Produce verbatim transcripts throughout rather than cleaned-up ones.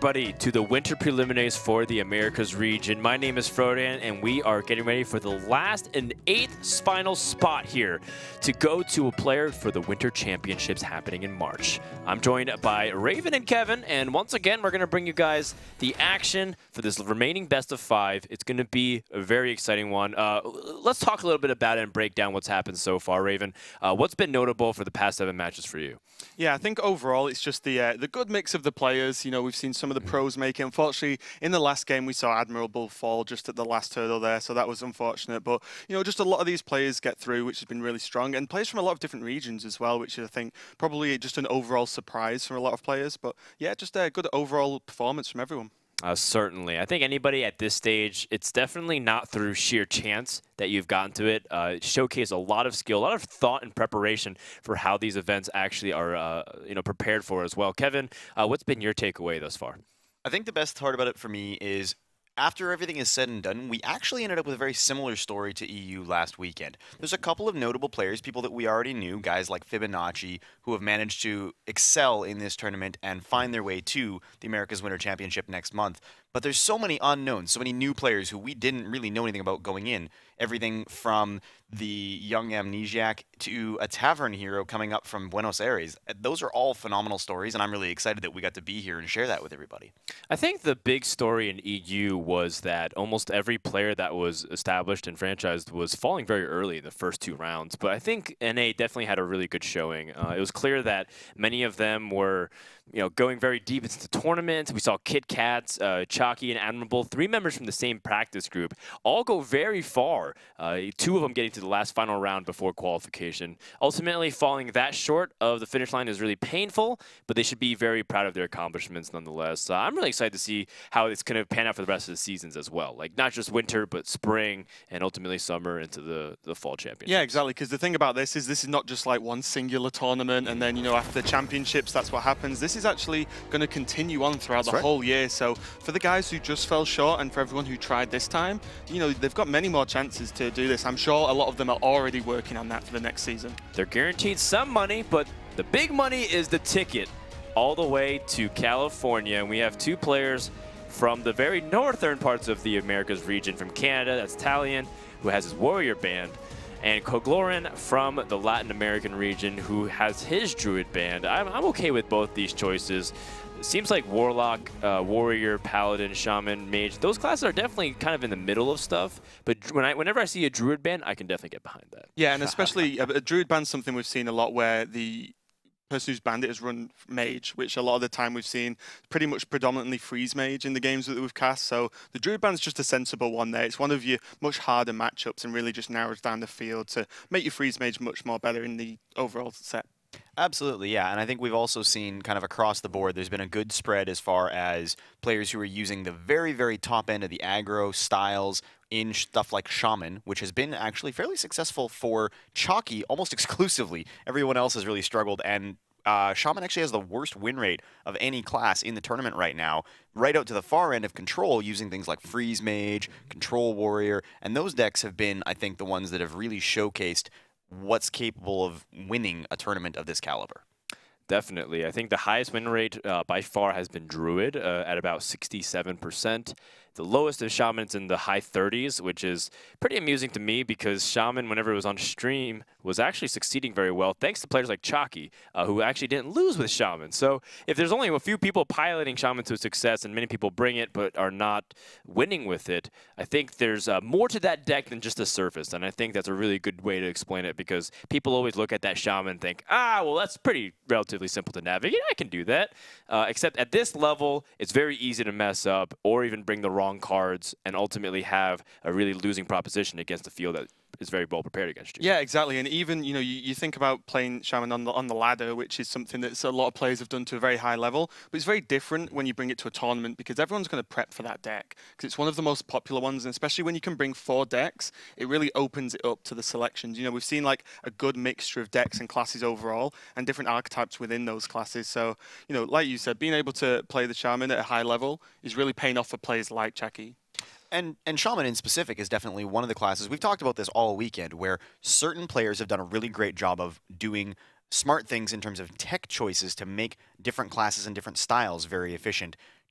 everybody to the winter preliminaries for the Americas region. My name is Frodan, and we are getting ready for the last and eighth final spot here to go to a player for the winter championships happening in March. I'm joined by Raven and Kevin, and once again, we're going to bring you guys the action for this remaining best of five. It's going to be a very exciting one. Uh, let's talk a little bit about it and break down what's happened so far. Raven, uh, what's been notable for the past seven matches for you? Yeah, I think overall it's just the uh, the good mix of the players. You know, we've seen some of the pros make it. Unfortunately, in the last game, we saw Admirable fall just at the last hurdle there, so that was unfortunate. But, you know, just a lot of these players get through, which has been really strong. And players from a lot of different regions as well, which I think probably just an overall surprise from a lot of players. But, yeah, just a good overall performance from everyone. Uh, certainly. I think anybody at this stage, it's definitely not through sheer chance that you've gotten to it. Uh, showcase a lot of skill, a lot of thought and preparation for how these events actually are uh, you know, prepared for as well. Kevin, uh, what's been your takeaway thus far? I think the best part about it for me is after everything is said and done, we actually ended up with a very similar story to E U last weekend. There's a couple of notable players, people that we already knew, guys like Fibonacci, who have managed to excel in this tournament and find their way to the America's Winter Championship next month. But there's so many unknowns, so many new players who we didn't really know anything about going in. Everything from the young amnesiac to a tavern hero coming up from Buenos Aires. Those are all phenomenal stories, and I'm really excited that we got to be here and share that with everybody. I think the big story in E U was that almost every player that was established and franchised was falling very early in the first two rounds. But I think N A definitely had a really good showing. Uh, it was clear that many of them were, you know, going very deep into the tournament. We saw Kit Kats, uh, Chalky, and Admirable, three members from the same practice group, all go very far. Uh, two of them getting to the last final round before qualification. Ultimately, falling that short of the finish line is really painful, but they should be very proud of their accomplishments nonetheless. Uh, I'm really excited to see how it's going to pan out for the rest of the seasons as well. Like, not just winter, but spring and ultimately summer into the, the fall championship. Yeah, exactly, because the thing about this is this is not just like one singular tournament and then, you know, after the championships, that's what happens. This is actually going to continue on throughout That's the right. whole year. So for the guys who just fell short and for everyone who tried this time, you know, they've got many more chances to do this. I'm sure a lot of them are already working on that for the next season. They're guaranteed some money, but the big money is the ticket all the way to California. And we have two players from the very northern parts of the Americas region from Canada. That's Talion, who has his warrior band, and Koglorin from the Latin American region, who has his druid band. I'm, I'm okay with both these choices. It seems like Warlock, uh, Warrior, Paladin, Shaman, Mage, those classes are definitely kind of in the middle of stuff. But when I, whenever I see a druid band, I can definitely get behind that. Yeah, and especially a, a druid band's something we've seen a lot where the person who's banned it has run mage, which a lot of the time we've seen pretty much predominantly freeze mage in the games that we've cast. So the druid band's just a sensible one there. It's one of your much harder matchups and really just narrows down the field to make your freeze mage much more better in the overall set. Absolutely, yeah. And I think we've also seen kind of across the board, there's been a good spread as far as players who are using the very, very top end of the aggro styles in stuff like Shaman, which has been actually fairly successful for Chalky almost exclusively. Everyone else has really struggled, and uh, Shaman actually has the worst win rate of any class in the tournament right now, right out to the far end of Control, using things like Freeze Mage, Control Warrior, and those decks have been, I think, the ones that have really showcased what's capable of winning a tournament of this caliber. Definitely. I think the highest win rate uh, by far has been Druid uh, at about sixty-seven percent. The lowest of Shaman's in the high thirties, which is pretty amusing to me because Shaman, whenever it was on stream, was actually succeeding very well, thanks to players like Chalky, uh, who actually didn't lose with Shaman. So if there's only a few people piloting Shaman to success and many people bring it but are not winning with it, I think there's uh, more to that deck than just the surface. And I think that's a really good way to explain it because people always look at that Shaman and think, ah, well, that's pretty relatively simple to navigate. I can do that. Uh, except at this level, it's very easy to mess up or even bring the wrong cards and ultimately have a really losing proposition against a field that is very well prepared against you. Yeah, exactly. And even, you know, you, you think about playing Shaman on the on the ladder, which is something that a lot of players have done to a very high level, but it's very different when you bring it to a tournament because everyone's going to prep for that deck because it's one of the most popular ones, and especially when you can bring four decks, it really opens it up to the selections. You know, we've seen like a good mixture of decks and classes overall and different archetypes within those classes. So, you know, like you said, being able to play the Shaman at a high level is really paying off for players like Chalky. And, and Shaman in specific is definitely one of the classes. We've talked about this all weekend, where certain players have done a really great job of doing smart things in terms of tech choices to make different classes and different styles very efficient.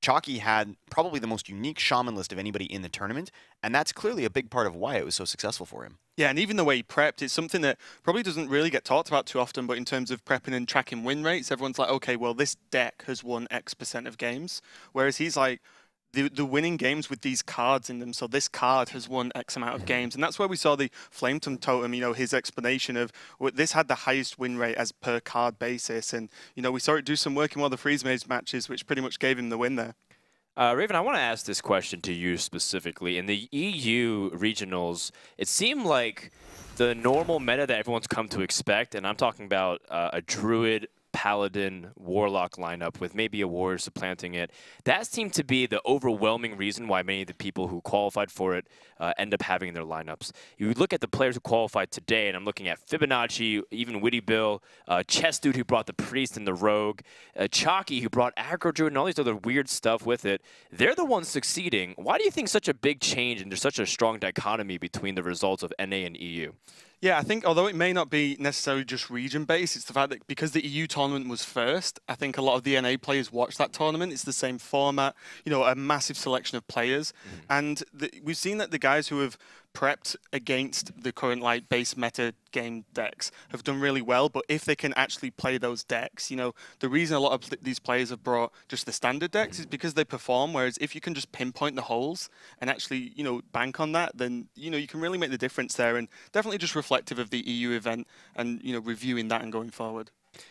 Chalky had probably the most unique Shaman list of anybody in the tournament, and that's clearly a big part of why it was so successful for him. Yeah, and even the way he prepped, it's something that probably doesn't really get talked about too often, but in terms of prepping and tracking win rates, everyone's like, okay, well, this deck has won X percent of games, whereas he's like, the, the winning games with these cards in them, so this card has won X amount of games, and that's where we saw the Flametongue Totem, you know, his explanation of well, this had the highest win rate as per card basis, and, you know, we saw it do some work in one of the Freeze Maze matches, which pretty much gave him the win there. Uh, Raven, I want to ask this question to you specifically. In the E U regionals, it seemed like the normal meta that everyone's come to expect, and I'm talking about uh, a Druid, Paladin, Warlock lineup with maybe a Warrior supplanting it. That seemed to be the overwhelming reason why many of the people who qualified for it uh, end up having their lineups. You look at the players who qualified today, and I'm looking at Fibonacci, even Witty Bill, uh, Chess Dude who brought the Priest and the Rogue, uh, Chalky who brought Aggro Druid and all these other weird stuff with it. They're the ones succeeding. Why do you think such a big change and there's such a strong dichotomy between the results of N A and E U? Yeah, I think although it may not be necessarily just region-based, it's the fact that because the E U tournament was first, I think a lot of the N A players watched that tournament. It's the same format, you know, a massive selection of players. Mm-hmm. And the, we've seen that the guys who have prepped against the current like base meta game decks have done really well, but if they can actually play those decks, you know, the reason a lot of these players have brought just the standard decks is because they perform, whereas if you can just pinpoint the holes and actually, you know, bank on that, then, you know, you can really make the difference there, and definitely just reflective of the E U event and, you know, reviewing that and going forward.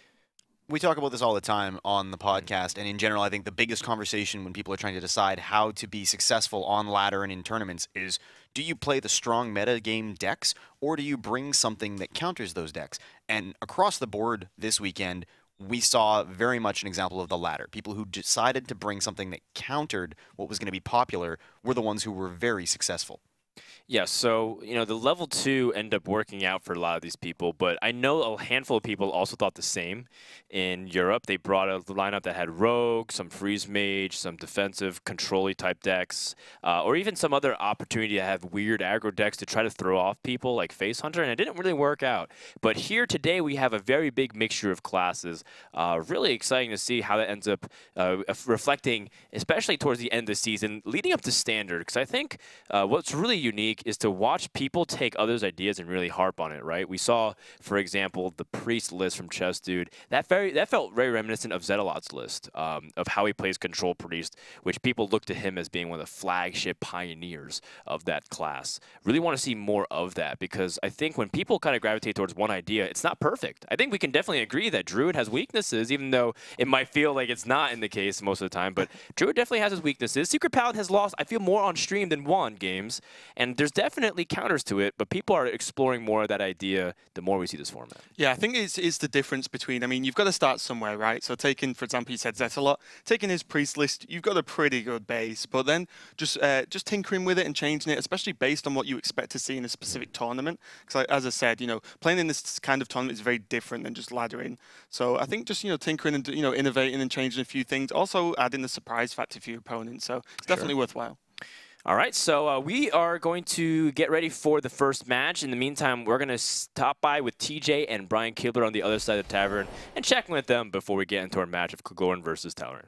We talk about this all the time on the podcast, and in general, I think the biggest conversation when people are trying to decide how to be successful on ladder and in tournaments is, do you play the strong meta game decks, or do you bring something that counters those decks? And across the board this weekend, we saw very much an example of the latter. People who decided to bring something that countered what was going to be popular were the ones who were very successful. Yeah, so, you know, the level two ended up working out for a lot of these people, but I know a handful of people also thought the same in Europe. They brought a lineup that had Rogue, some Freeze Mage, some defensive control-y type decks, uh, or even some other opportunity to have weird aggro decks to try to throw off people like Face Hunter, and it didn't really work out. But here today we have a very big mixture of classes. Uh, really exciting to see how that ends up uh, reflecting, especially towards the end of the season, leading up to Standard, because I think uh, what's really unique is to watch people take others' ideas and really harp on it, right? We saw, for example, the Priest list from Chess Dude. That very that felt very reminiscent of Zetalot's list, um, of how he plays Control Priest, which people look to him as being one of the flagship pioneers of that class. Really want to see more of that, because I think when people kind of gravitate towards one idea, it's not perfect. I think we can definitely agree that Druid has weaknesses, even though it might feel like it's not in the case most of the time, but Druid definitely has his weaknesses. Secret Paladin has lost, I feel, more on stream than won games, and there's definitely counters to it, but people are exploring more of that idea the more we see this format. Yeah, I think it's, it's the difference between, I mean, you've got to start somewhere, right? So taking, for example, you said Zetalot, taking his Priest list, you've got a pretty good base, but then just uh, just tinkering with it and changing it, especially based on what you expect to see in a specific tournament. Because as I said, you know, playing in this kind of tournament is very different than just laddering. So I think just, you know, tinkering and, you know, innovating and changing a few things, also adding the surprise factor for your opponent. So it's definitely Sure. worthwhile. All right, so uh, we are going to get ready for the first match. In the meantime, we're going to stop by with T J and Brian Kibler on the other side of the tavern and check in with them before we get into our match of Kogorin versus Talrand.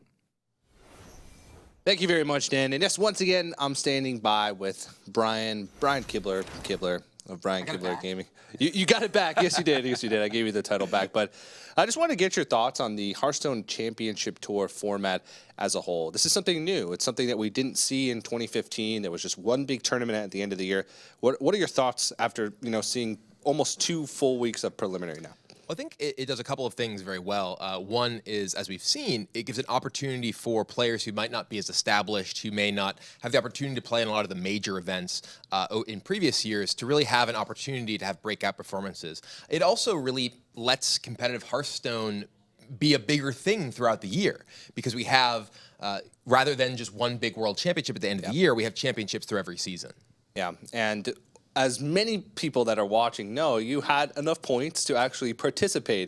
Thank you very much, Dan. And yes, once again, I'm standing by with Brian, Brian Kibler, Kibler of Brian Kibler Gaming. You, you got it back. Yes, you did. Yes, you did. I gave you the title back. But I just want to get your thoughts on the Hearthstone Championship Tour format as a whole. This is something new. It's something that we didn't see in twenty fifteen. There was just one big tournament at the end of the year. What What are your thoughts after, you know, seeing almost two full weeks of preliminary now? I think it, it does a couple of things very well. Uh, one is, as we've seen, it gives an opportunity for players who might not be as established, who may not have the opportunity to play in a lot of the major events uh, in previous years, to really have an opportunity to have breakout performances. It also really lets competitive Hearthstone be a bigger thing throughout the year, because we have, uh, rather than just one big world championship at the end of yep. the year, we have championships through every season. Yeah, and as many people that are watching know, you had enough points to actually participate.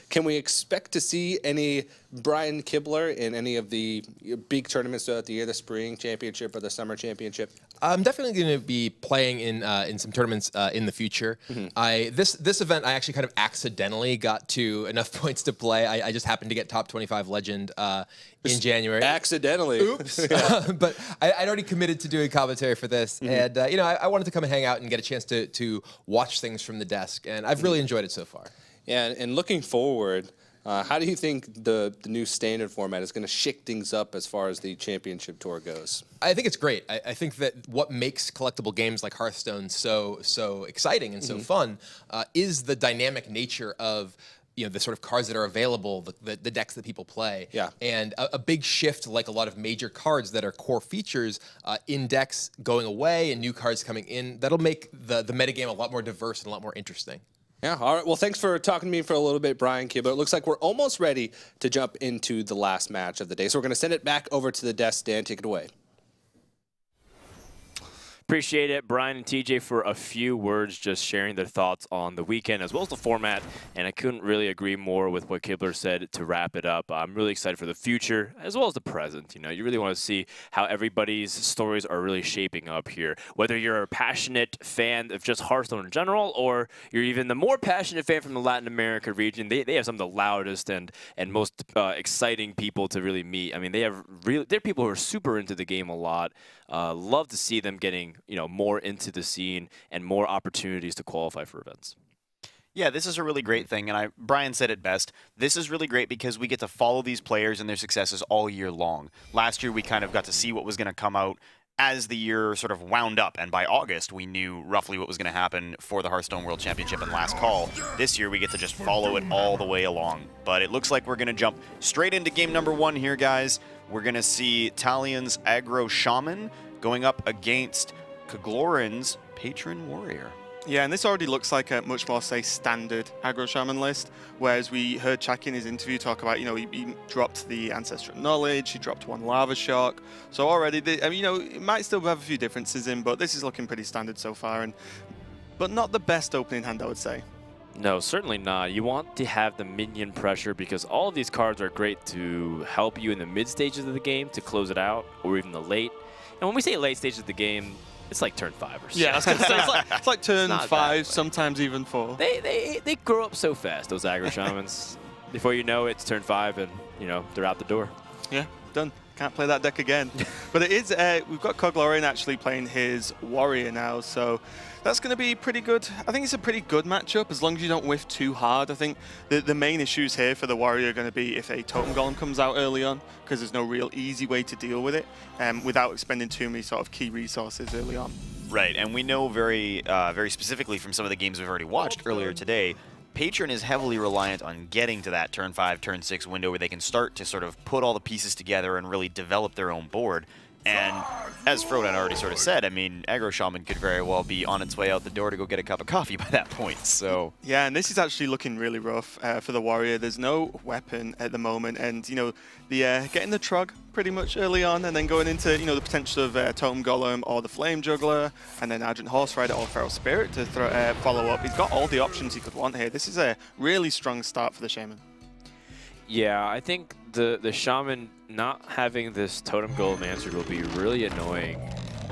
Can we expect to see any Brian Kibler in any of the big tournaments throughout the year, the spring championship or the summer championship? I'm definitely going to be playing in uh, in some tournaments uh, in the future. Mm-hmm. I this this event I actually kind of accidentally got to enough points to play. I, I just happened to get top twenty-five legend uh, in January. Accidentally. Oops. uh, but I, I'd already committed to doing commentary for this, mm-hmm. and uh, you know I, I wanted to come and hang out and get a chance to to watch things from the desk, and I've really enjoyed it so far. Yeah, and, and looking forward. Uh, how do you think the, the new standard format is going to shake things up as far as the championship tour goes? I think it's great. I, I think that what makes collectible games like Hearthstone so so exciting and so mm-hmm. fun uh, is the dynamic nature of you know the sort of cards that are available, the, the, the decks that people play. Yeah. And a, a big shift, like a lot of major cards that are core features uh, in decks going away and new cards coming in, that'll make the, the metagame a lot more diverse and a lot more interesting. Yeah, all right. Well, thanks for talking to me for a little bit, Brian Kibler. It looks like we're almost ready to jump into the last match of the day. So we're going to send it back over to the desk. Dan, take it away. Appreciate it, Brian and T J, for a few words, just sharing their thoughts on the weekend as well as the format. And I couldn't really agree more with what Kibler said to wrap it up. I'm really excited for the future as well as the present. You know, you really want to see how everybody's stories are really shaping up here. Whether you're a passionate fan of just Hearthstone in general, or you're even the more passionate fan from the Latin America region, they, they have some of the loudest and and most uh, exciting people to really meet. I mean, they have really they're people who are super into the game a lot. Uh, love to see them getting you know more into the scene and more opportunities to qualify for events. Yeah, this is a really great thing, and I Brian said it best. This is really great because we get to follow these players and their successes all year long. Last year, we kind of got to see what was going to come out as the year sort of wound up, and by August, we knew roughly what was going to happen for the Hearthstone World Championship and Last Call. This year, we get to just follow it all the way along. But it looks like we're going to jump straight into game number one here, guys. We're going to see Talion's Aggro Shaman going up against Koglorin's Patron Warrior. Yeah, and this already looks like a much more, say, standard Aggro Shaman list, whereas we heard Chak in his interview talk about, you know, he, he dropped the Ancestral Knowledge, he dropped one Lava Shock, so already, the, I mean, you know, it might still have a few differences in, but this is looking pretty standard so far, and but not the best opening hand, I would say. No, certainly not. You want to have the minion pressure because all of these cards are great to help you in the mid stages of the game to close it out, or even the late. And when we say late stages of the game, it's like turn five or so. Yeah, I was gonna say, it's, like, it's like turn it's five, bad, sometimes even four. They they they grow up so fast, those Aggro Shamans. Before you know it, it's turn five, and you know they're out the door. Yeah, done. Can't play that deck again. But it is. Uh, we've got Koglorin actually playing his Warrior now, so that's going to be pretty good. I think it's a pretty good matchup as long as you don't whiff too hard. I think the the main issues here for the Warrior are going to be if a Totem Golem comes out early on, because there's no real easy way to deal with it um, without expending too many sort of key resources early on. Right, and we know very, uh, very specifically from some of the games we've already watched earlier today, Patron is heavily reliant on getting to that turn five, turn six window where they can start to sort of put all the pieces together and really develop their own board. And as Frodan already sort of said, I mean, Aggro Shaman could very well be on its way out the door to go get a cup of coffee by that point, so... Yeah, and this is actually looking really rough uh, for the Warrior. There's no weapon at the moment, and, you know, the uh, getting the Trog pretty much early on, and then going into, you know, the potential of uh, Totem Golem or the Flame Juggler, and then Argent Horse Rider or Feral Spirit to throw, uh, follow up. He's got all the options he could want here. This is a really strong start for the Shaman. Yeah, I think the, the Shaman not having this Totem Golem answered will be really annoying.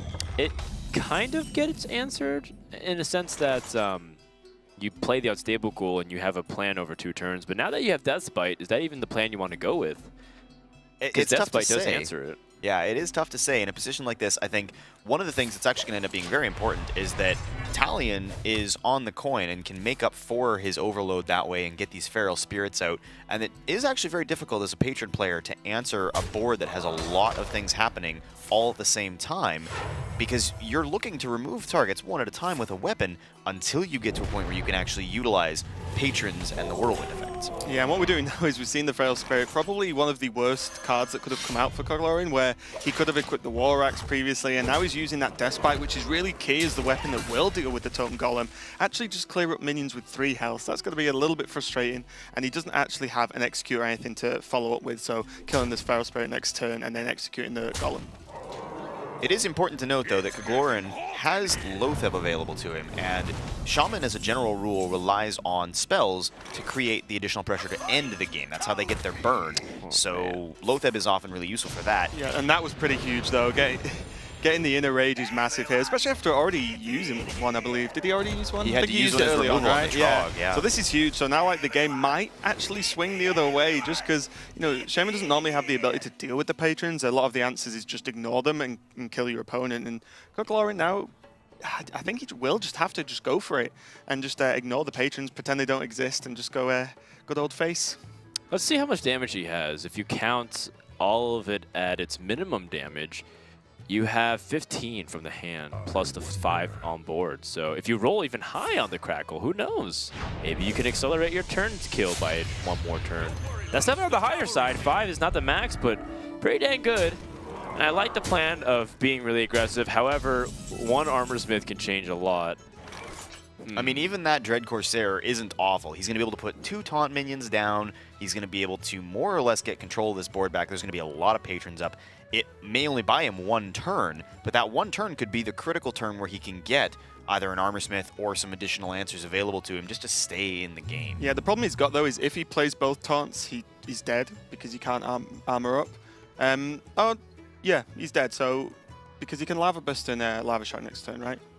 It kind of gets answered in a sense that um, you play the Unstable Ghoul and you have a plan over two turns, but now that you have Deathbite, is that even the plan you want to go with? Because Deathbite does answer it. Yeah, it is tough to say. In a position like this, I think one of the things that's actually going to end up being very important is that Talion is on the coin and can make up for his overload that way and get these Feral Spirits out. And it is actually very difficult as a Patron player to answer a board that has a lot of things happening all at the same time, because you're looking to remove targets one at a time with a weapon until you get to a point where you can actually utilize Patrons and the Whirlwind effects. Yeah, and what we're doing now is we've seen the Feral Spirit, probably one of the worst cards that could have come out for Koglorin, where he could have equipped the War Axe previously, and now he's using that Deathbite, which is really key as the weapon that will deal with the Totem Golem. Actually just clear up minions with three health. That's going to be a little bit frustrating, and he doesn't actually have an Execute or anything to follow up with, so killing this Feral Spirit next turn and then executing the Golem. It is important to note, though, that Kaglorin has Loatheb available to him, and Shaman, as a general rule, relies on spells to create the additional pressure to end the game. That's how they get their burn. Oh, so man. Loatheb is often really useful for that. Yeah, and that was pretty huge, though. Getting, getting the Inner Rage is massive here, especially after already using one, I believe. Did he already use one? He I had think to he use used one it as early on, removal on right? the Yeah. Trog, yeah. So this is huge. So now, like, the game might actually swing the other way, just because, you know, Shaman doesn't normally have the ability to deal with the patrons. A lot of the answers is just ignore them and, and kill your opponent. And Kaglorin now, I think he will just have to just go for it and just uh, ignore the patrons, pretend they don't exist, and just go uh, good old face. Let's see how much damage he has. If you count all of it at its minimum damage, you have fifteen from the hand, plus the five on board. So if you roll even high on the Crackle, who knows? Maybe you can accelerate your turn's kill by one more turn. That's never on the higher side. Five is not the max, but pretty dang good. And I like the plan of being really aggressive. However, one Armor Smith can change a lot. I mean, even that Dread Corsair isn't awful. He's going to be able to put two taunt minions down. He's going to be able to more or less get control of this board back. There's going to be a lot of patrons up. It may only buy him one turn, but that one turn could be the critical turn where he can get either an Armor Smith or some additional answers available to him just to stay in the game. Yeah, the problem he's got, though, is if he plays both taunts, he, he's dead because he can't arm, armor up. Um, oh, yeah, he's dead, so because he can Lava Burst and uh, Lava Shock next turn, right?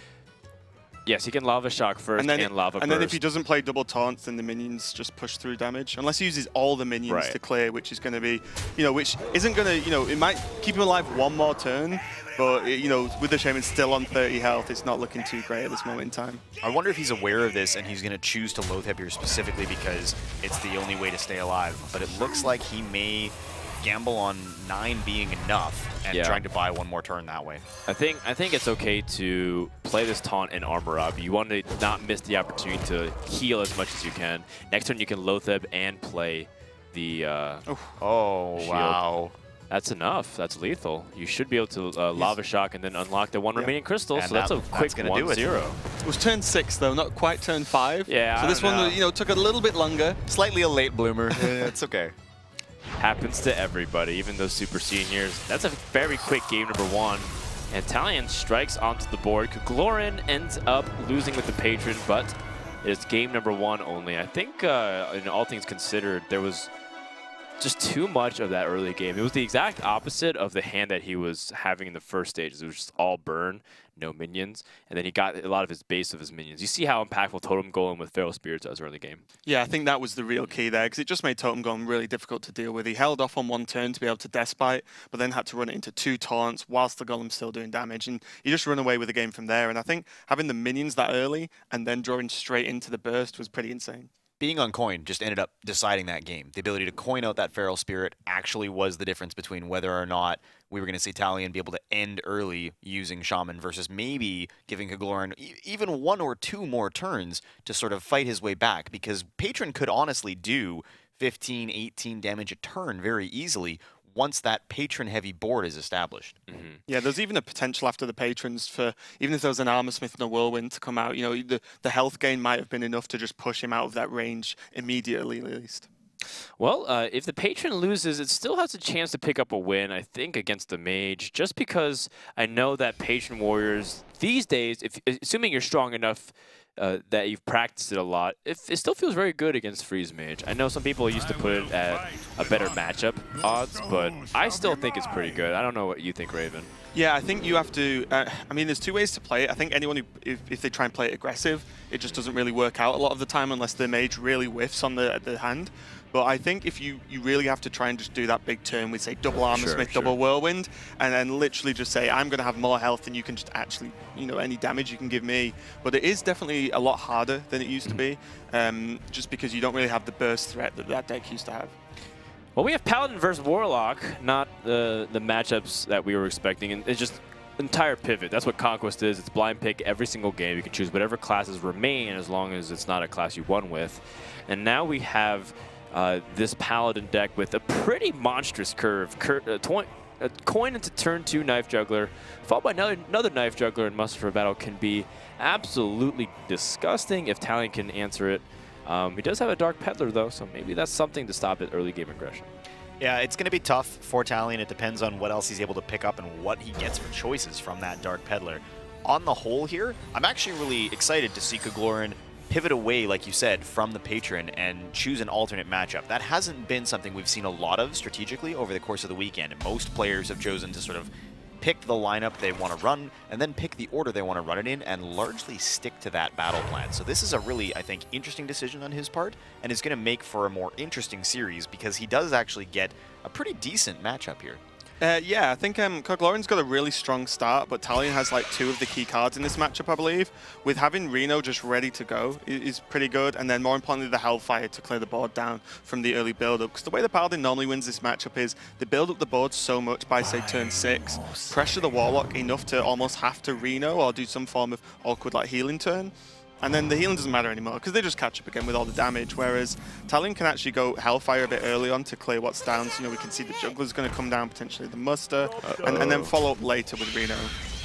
Yes, he can Lava Shock first and, then, and Lava And Burst. then if he doesn't play double taunts, then the minions just push through damage. Unless he uses all the minions Right. to clear, which is going to be, you know, which isn't going to, you know, it might keep him alive one more turn, but, it, you know, with the Shaman still on thirty health, it's not looking too great at this moment in time. I wonder if he's aware of this and he's going to choose to Loatheb here specifically because it's the only way to stay alive. But it looks like he may gamble on nine being enough and Yeah. trying to buy one more turn that way. I think I think it's okay to play this taunt and armor up. You want to not miss the opportunity to heal as much as you can. Next turn you can Loatheb and play the. Uh, Oh, Shield. wow. that's enough. That's lethal. You should be able to uh, Lava Shock and then unlock the one Yeah. remaining crystal. And so that's that- a that's quick gonna one do it. zero. It was turn six, though, not quite turn five. Yeah, So I this don't one, know. you know, took a little bit longer. Slightly a late bloomer. It's okay. Happens to everybody, even those super seniors. That's a very quick game number one. And Talion strikes onto the board. Kaglorin ends up losing with the patron, but it's game number one only. I think, uh, in all things considered, there was just too much of that early game. It was the exact opposite of the hand that he was having in the first stage. It was just all burn, no minions, and then he got a lot of his base of his minions. You see how impactful Totem Golem with Feral Spirits does early game. Yeah, I think that was the real key there, because it just made Totem Golem really difficult to deal with. He held off on one turn to be able to Despite, but then had to run it into two taunts whilst the Golem's still doing damage, and you just run away with the game from there. And I think having the minions that early and then drawing straight into the burst was pretty insane. Being on coin just ended up deciding that game. The ability to coin out that Feral Spirit actually was the difference between whether or not we were going to see Talion be able to end early using Shaman versus maybe giving Kaglorin e even one or two more turns to sort of fight his way back, because Patron could honestly do fifteen, eighteen damage a turn very easily once that patron-heavy board is established. Mm-hmm. Yeah, there's even a potential after the patrons for, even if there was an Armor Smith and a Whirlwind to come out, you know, the, the health gain might have been enough to just push him out of that range immediately, at least. Well, uh, if the patron loses, it still has a chance to pick up a win, I think, against the mage, just because I know that patron warriors these days, if assuming you're strong enough uh, that you've practiced it a lot, it, it still feels very good against Freeze Mage. I know some people used to put it at a better matchup odds, but I still think it's pretty good. I don't know what you think, Raven. Yeah, I think you have to, uh, I mean, there's two ways to play it. I think anyone who, if, if they try and play it aggressive, it just doesn't really work out a lot of the time unless the mage really whiffs on the, the hand. But I think if you, you really have to try and just do that big turn with, say, double Armor Sure, Smith, sure. double Whirlwind, and then literally just say, I'm going to have more health than you can just actually, you know, any damage you can give me. But it is definitely a lot harder than it used to be, um, just because you don't really have the burst threat that that deck used to have. Well, we have Paladin versus Warlock, not the the matchups that we were expecting, and it's just entire pivot. That's what Conquest is. It's blind pick every single game. You can choose whatever classes remain as long as it's not a class you won with. And now we have uh, this Paladin deck with a pretty monstrous curve. Cur uh, tw a coin into turn two Knife Juggler, followed by another, another Knife Juggler in Muster for Battle can be absolutely disgusting if Talion can answer it. Um, he does have a Dark Peddler, though, so maybe that's something to stop it early game aggression. Yeah, it's going to be tough for Talion. It depends on what else he's able to pick up and what he gets for choices from that Dark Peddler. On the whole here, I'm actually really excited to see Kaglorin pivot away, like you said, from the Patron and choose an alternate matchup. That hasn't been something we've seen a lot of strategically over the course of the weekend. Most players have chosen to sort of pick the lineup they want to run and then pick the order they want to run it in and largely stick to that battle plan. So this is a really, I think, interesting decision on his part, and is going to make for a more interesting series because he does actually get a pretty decent matchup here. Uh, yeah, I think um, Kaglorin's got a really strong start, but Talion has like two of the key cards in this matchup, I believe. With having Reno just ready to go is pretty good, and then more importantly, the Hellfire to clear the board down from the early build-up. Because the way the Paladin normally wins this matchup is they build up the board so much by, say, turn six, pressure the Warlock enough to almost have to Reno or do some form of awkward like healing turn. And then the healing doesn't matter anymore because they just catch up again with all the damage, whereas Talion can actually go Hellfire a bit early on to clear what's down. So, you know, we can see the Juggler's going to come down, potentially the Muster, uh-oh, and, and then follow up later with Reno.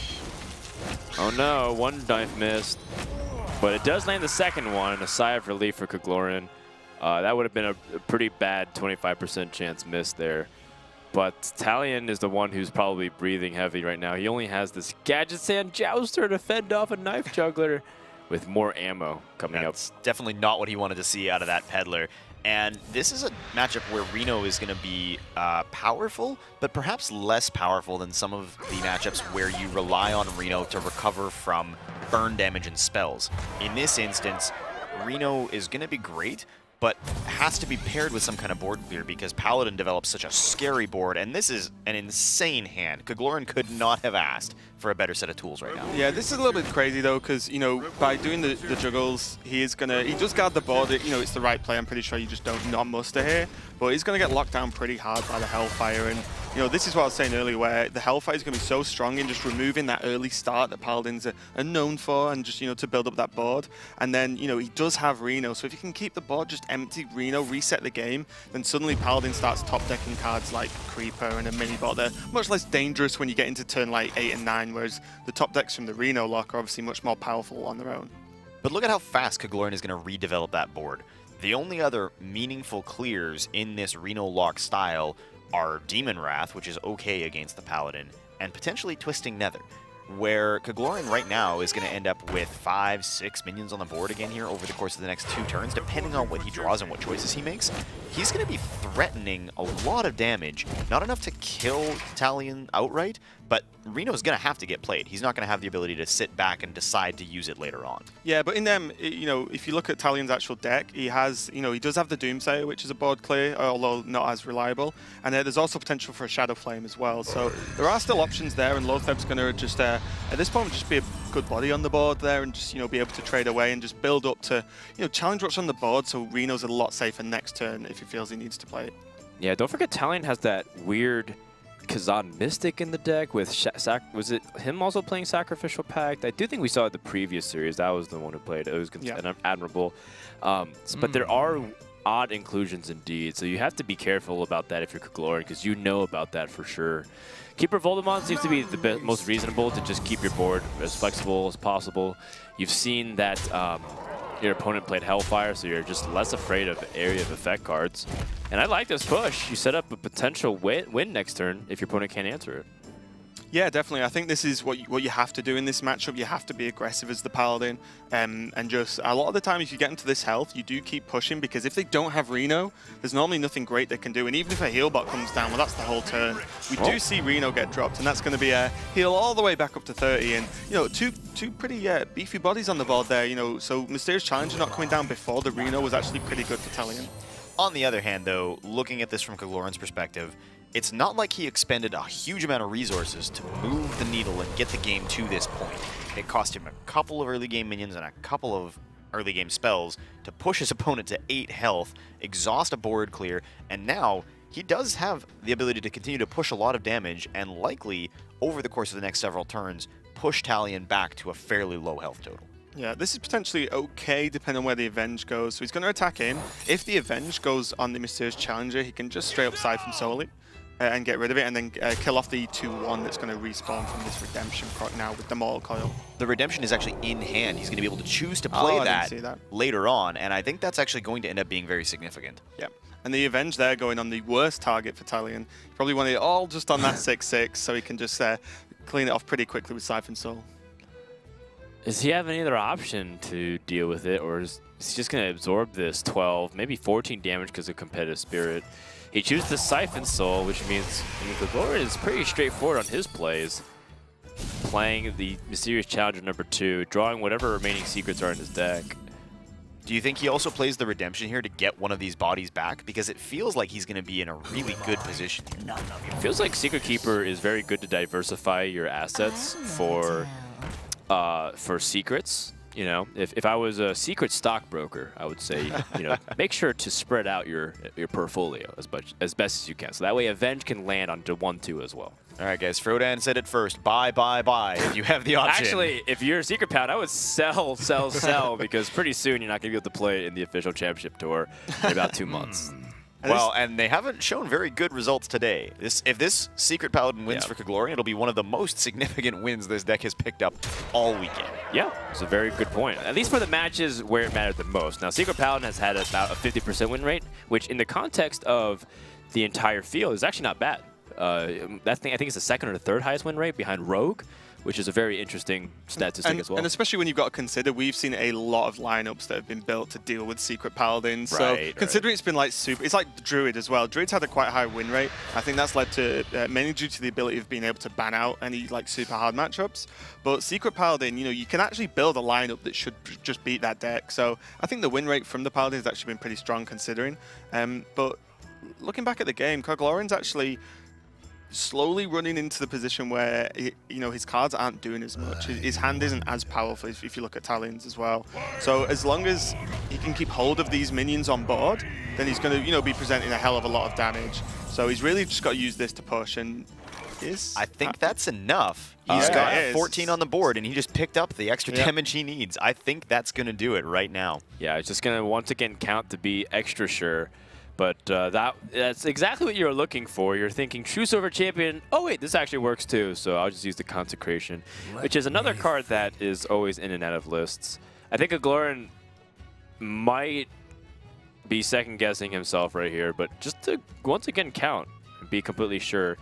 Oh no, one knife missed. But it does land the second one, a sigh of relief for Kaglorin. Uh, that would have been a, a pretty bad twenty-five percent chance miss there. But Talion is the one who's probably breathing heavy right now. He only has this Gadget Sand Jouster to fend off a Knife Juggler with more ammo coming That's up. Definitely not what he wanted to see out of that Peddler. And this is a matchup where Reno is going to be uh, powerful, but perhaps less powerful than some of the matchups where you rely on Reno to recover from burn damage and spells. In this instance, Reno is going to be great, but has to be paired with some kind of board clear because Paladin develops such a scary board, and this is an insane hand. Kaglorin could not have asked for a better set of tools right now. Yeah, this is a little bit crazy though, because, you know, by doing the, the juggles, he is going to, he does guard the board. It, you know, it's the right play. I'm pretty sure you just don't not muster here, but he's going to get locked down pretty hard by the Hellfire. And, you know, this is what I was saying earlier, where the Hellfire is going to be so strong in just removing that early start that Paladins are, are known for, and just, you know, to build up that board. And then, you know, he does have Reno, so if you can keep the board just empty, Reno, reset the game, then suddenly Paladin starts top decking cards like Creeper and a mini bot. They're much less dangerous when you get into turn like eight and nine, whereas the top decks from the Reno lock are obviously much more powerful on their own. But look at how fast Kaglorin is going to redevelop that board. The only other meaningful clears in this Reno lock style are Demon Wrath, which is okay against the Paladin, and potentially Twisting Nether, where Kaglorin right now is going to end up with five, six minions on the board again here over the course of the next two turns, depending on what he draws and what choices he makes. He's going to be threatening a lot of damage, not enough to kill Talion outright, but Reno's going to have to get played. He's not going to have the ability to sit back and decide to use it later on. Yeah, but in them, you know, if you look at Talion's actual deck, he has, you know, he does have the Doomsayer, which is a board clear, although not as reliable. And uh, there's also potential for a Shadow Flame as well. So there are still options there, and Lotheb's going to just, uh, at this point, just be a good body on the board there and just, you know, be able to trade away and just build up to, you know, challenge what's on the board so Reno's a lot safer next turn if he feels he needs to play it. Yeah, don't forget Talion has that weird Kazan Mystic in the deck with Sha sac was it him also playing Sacrificial Pact? I do think we saw it the previous series. That was the one who played it. It was yeah. admirable. Um, mm. But there are odd inclusions indeed, so you have to be careful about that if you're Kaglorin, because you know about that for sure. Keeper Voldemort seems to be the most reasonable to just keep your board as flexible as possible. You've seen that um, your opponent played Hellfire, so you're just less afraid of area of effect cards. And I like this push. You set up a potential win, win next turn if your opponent can't answer it. Yeah, definitely. I think this is what you, what you have to do in this matchup. You have to be aggressive as the Paladin, um, and just a lot of the time, if you get into this health, you do keep pushing, because if they don't have Reno, there's normally nothing great they can do. And even if a heal bot comes down, well, that's the whole turn. We oh. do see Reno get dropped, and that's going to be a heal all the way back up to thirty. And you know, two two pretty uh, beefy bodies on the board there. You know, so Mysterious Challenger not coming down before the Reno was actually pretty good for Talion. On the other hand, though, looking at this from Kaglorin's perspective, it's not like he expended a huge amount of resources to move the needle and get the game to this point. It cost him a couple of early game minions and a couple of early game spells to push his opponent to eight health, exhaust a board clear, and now he does have the ability to continue to push a lot of damage and likely, over the course of the next several turns, push Talion back to a fairly low health total. Yeah, this is potentially okay depending on where the Avenge goes. So he's going to attack in. If the Avenge goes on the Mysterious Challenger, he can just straight up Siphon Soul it uh, and get rid of it, and then uh, kill off the two one that's going to respawn from this Redemption proc now with the Mortal Coil. The Redemption is actually in hand. He's going to be able to choose to play oh, that, that later on, and I think that's actually going to end up being very significant. Yeah. And the Avenge there going on the worst target for Talion. He probably wanted it all just on that six six, so he can just uh, clean it off pretty quickly with Siphon Soul. Does he have any other option to deal with it, or is he just going to absorb this twelve, maybe fourteen damage because of competitive spirit? He chooses the Siphon Soul, which means I mean, Koglorin is pretty straightforward on his plays. Playing the Mysterious Challenger number two, drawing whatever remaining secrets are in his deck. Do you think he also plays the Redemption here to get one of these bodies back? Because it feels like he's going to be in a really good position here. It feels like Secret Keeper is very good to diversify your assets for uh, for secrets. You know, if, if I was a secret stockbroker, I would say, you know, make sure to spread out your your portfolio as much as best as you can. So that way Avenge can land onto one two as well. All right, guys. Frodan said it first. Buy, buy, buy. If you have the option. Actually, if you're a Secret Pound, I would sell, sell, sell, because pretty soon you're not going to be able to play it in the official championship tour in about two months. Well, and they haven't shown very good results today. This, if this Secret Paladin wins Yeah. for Koglorin, it'll be one of the most significant wins this deck has picked up all weekend. Yeah, it's a very good point. At least for the matches where it mattered the most. Now, Secret Paladin has had about a fifty percent win rate, which in the context of the entire field is actually not bad. Uh, that thing, I think it's the second or the third highest win rate behind Rogue, which is a very interesting statistic And, as well. and especially when you've got to consider, we've seen a lot of lineups that have been built to deal with Secret Paladins. So Right, considering it's been like super, it's like Druid as well. Druid's had a quite high win rate. I think that's led to uh, mainly due to the ability of being able to ban out any like super hard matchups. But Secret Paladin, you know, you can actually build a lineup that should just beat that deck. So I think the win rate from the Paladin has actually been pretty strong considering. Um, but looking back at the game, Koglorin's actually slowly running into the position where he, you know his cards aren't doing as much. His, his hand isn't as powerful if, if you look at Talion's as well. So as long as he can keep hold of these minions on board, then he's going to you know be presenting a hell of a lot of damage. So he's really just got to use this to push. And is I think that's enough. Yeah, He's got it is. fourteen on the board, and he just picked up the extra Yeah. damage he needs. I think that's going to do it right now. Yeah, it's just going to once again count to be extra sure. But uh, that that's exactly what you're looking for. You're thinking True Silver Champion, oh wait, this actually works too, so I'll just use the Consecration, which is another card that is always in and out of lists. I think Koglorin might be second-guessing himself right here, but just to once again count and be completely sure.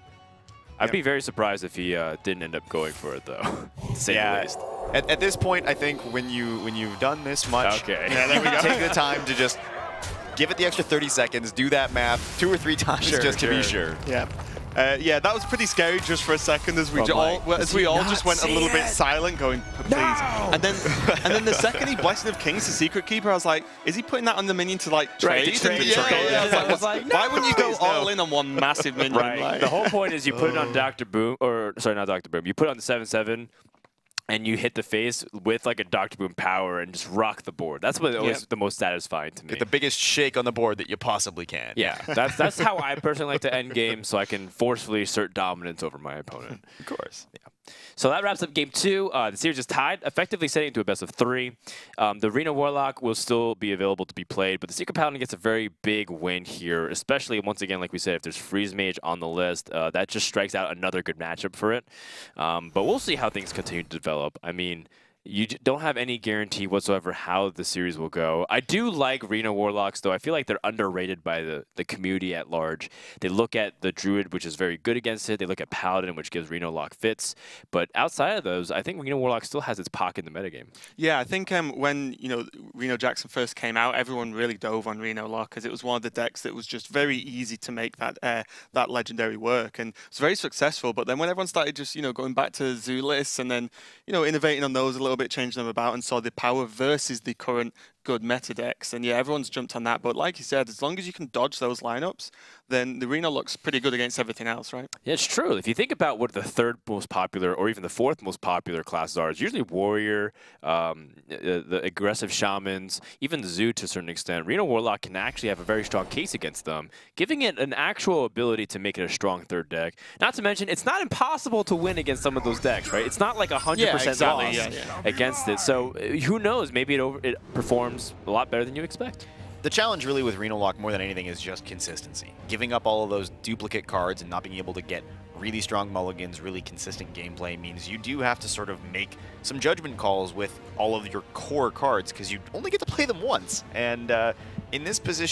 I'd Yep. be very surprised if he uh, didn't end up going for it, though, to say the Yeah. least. At, at this point, I think when you when you've done this much, Okay. yeah, there we go. Take the time to just give it the extra thirty seconds, do that math two or three times Sure, just to be sure. sure. Yeah. Uh, yeah, that was pretty scary just for a second as we I'm ju- all like, well, as does we he all not just went a see little bit it? silent, going, please. And then, and then the second he Blessing of Kings to Secret Keeper, I was like, is he putting that on the minion to like Right, trade? to trade, And yeah, trade. yeah, I was like, I was like, why wouldn't you go please, all no. in on one massive minion? Right. Like, The whole point is you put it on Doctor Boom, or sorry, not Doctor Boom. You put it on the seven seven, and you hit the face with like a Doctor Boom power and just rock the board. That's what always Yeah. the most satisfying to me. Get the biggest shake on the board that you possibly can. yeah, that's that's how I personally like to end games, so I can forcefully assert dominance over my opponent. Of course. Yeah. So that wraps up game two. Uh, the series is tied, effectively setting into a best of three. Um, the Reno Warlock will still be available to be played, but the Secret Paladin gets a very big win here, especially, once again, like we said, if there's Freeze Mage on the list, uh, that just strikes out another good matchup for it. Um, but we'll see how things continue to develop. I mean, you j- don't have any guarantee whatsoever how the series will go. I do like Reno Warlocks, though. I feel like they're underrated by the, the community at large. They look at the Druid, which is very good against it. They look at Paladin, which gives Reno Lock fits. But outside of those, I think Reno Warlock still has its pocket in the metagame. Yeah, I think um, when you know Reno Jackson first came out, everyone really dove on Reno Lock because it was one of the decks that was just very easy to make that uh, that legendary work, and it's very successful. But then when everyone started just you know going back to Zulus and then you know innovating on those a little bit, changing them about, and saw the power versus the current good meta decks, and yeah, everyone's jumped on that. But like you said, as long as you can dodge those lineups, then the Reno looks pretty good against everything else, right? Yeah, it's true. If you think about what the third most popular or even the fourth most popular classes are, it's usually Warrior, um, the, the aggressive Shamans, even Zoo to a certain extent. Reno Warlock can actually have a very strong case against them, giving it an actual ability to make it a strong third deck. Not to mention, it's not impossible to win against some of those decks, right? It's not like a one hundred percent exactly, loss yeah, yeah. against it. So uh, who knows? Maybe it, over, it performs a lot better than you expect. The challenge really with Reno Lock more than anything is just consistency. Giving up all of those duplicate cards and not being able to get really strong mulligans, really consistent gameplay means you do have to sort of make some judgment calls with all of your core cards because you only get to play them once. And uh, in this position,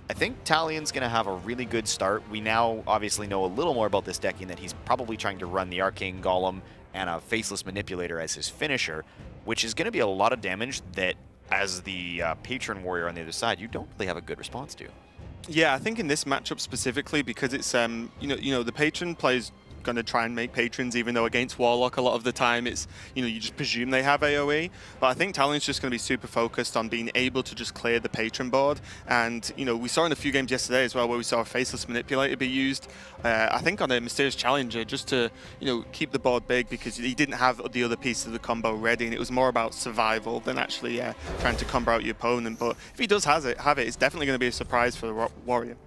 I think Talion's going to have a really good start. We now obviously know a little more about this deck in that he's probably trying to run the Arcane Golem and a Faceless Manipulator as his finisher, which is going to be a lot of damage that, as the uh, Patron Warrior on the other side, you don't really have a good response to. Yeah, I think in this matchup specifically, because it's um, you know, you know, the Patron plays going to try and make patrons, even though against Warlock a lot of the time it's, you know, you just presume they have A O E. But I think Talion's just going to be super focused on being able to just clear the patron board. And, you know, we saw in a few games yesterday as well where we saw a Faceless Manipulator be used, uh, I think on a Mysterious Challenger, just to, you know, keep the board big because he didn't have the other pieces of the combo ready, and it was more about survival than actually uh, trying to combo out your opponent. But if he does has it, have it, it's definitely going to be a surprise for the Warrior.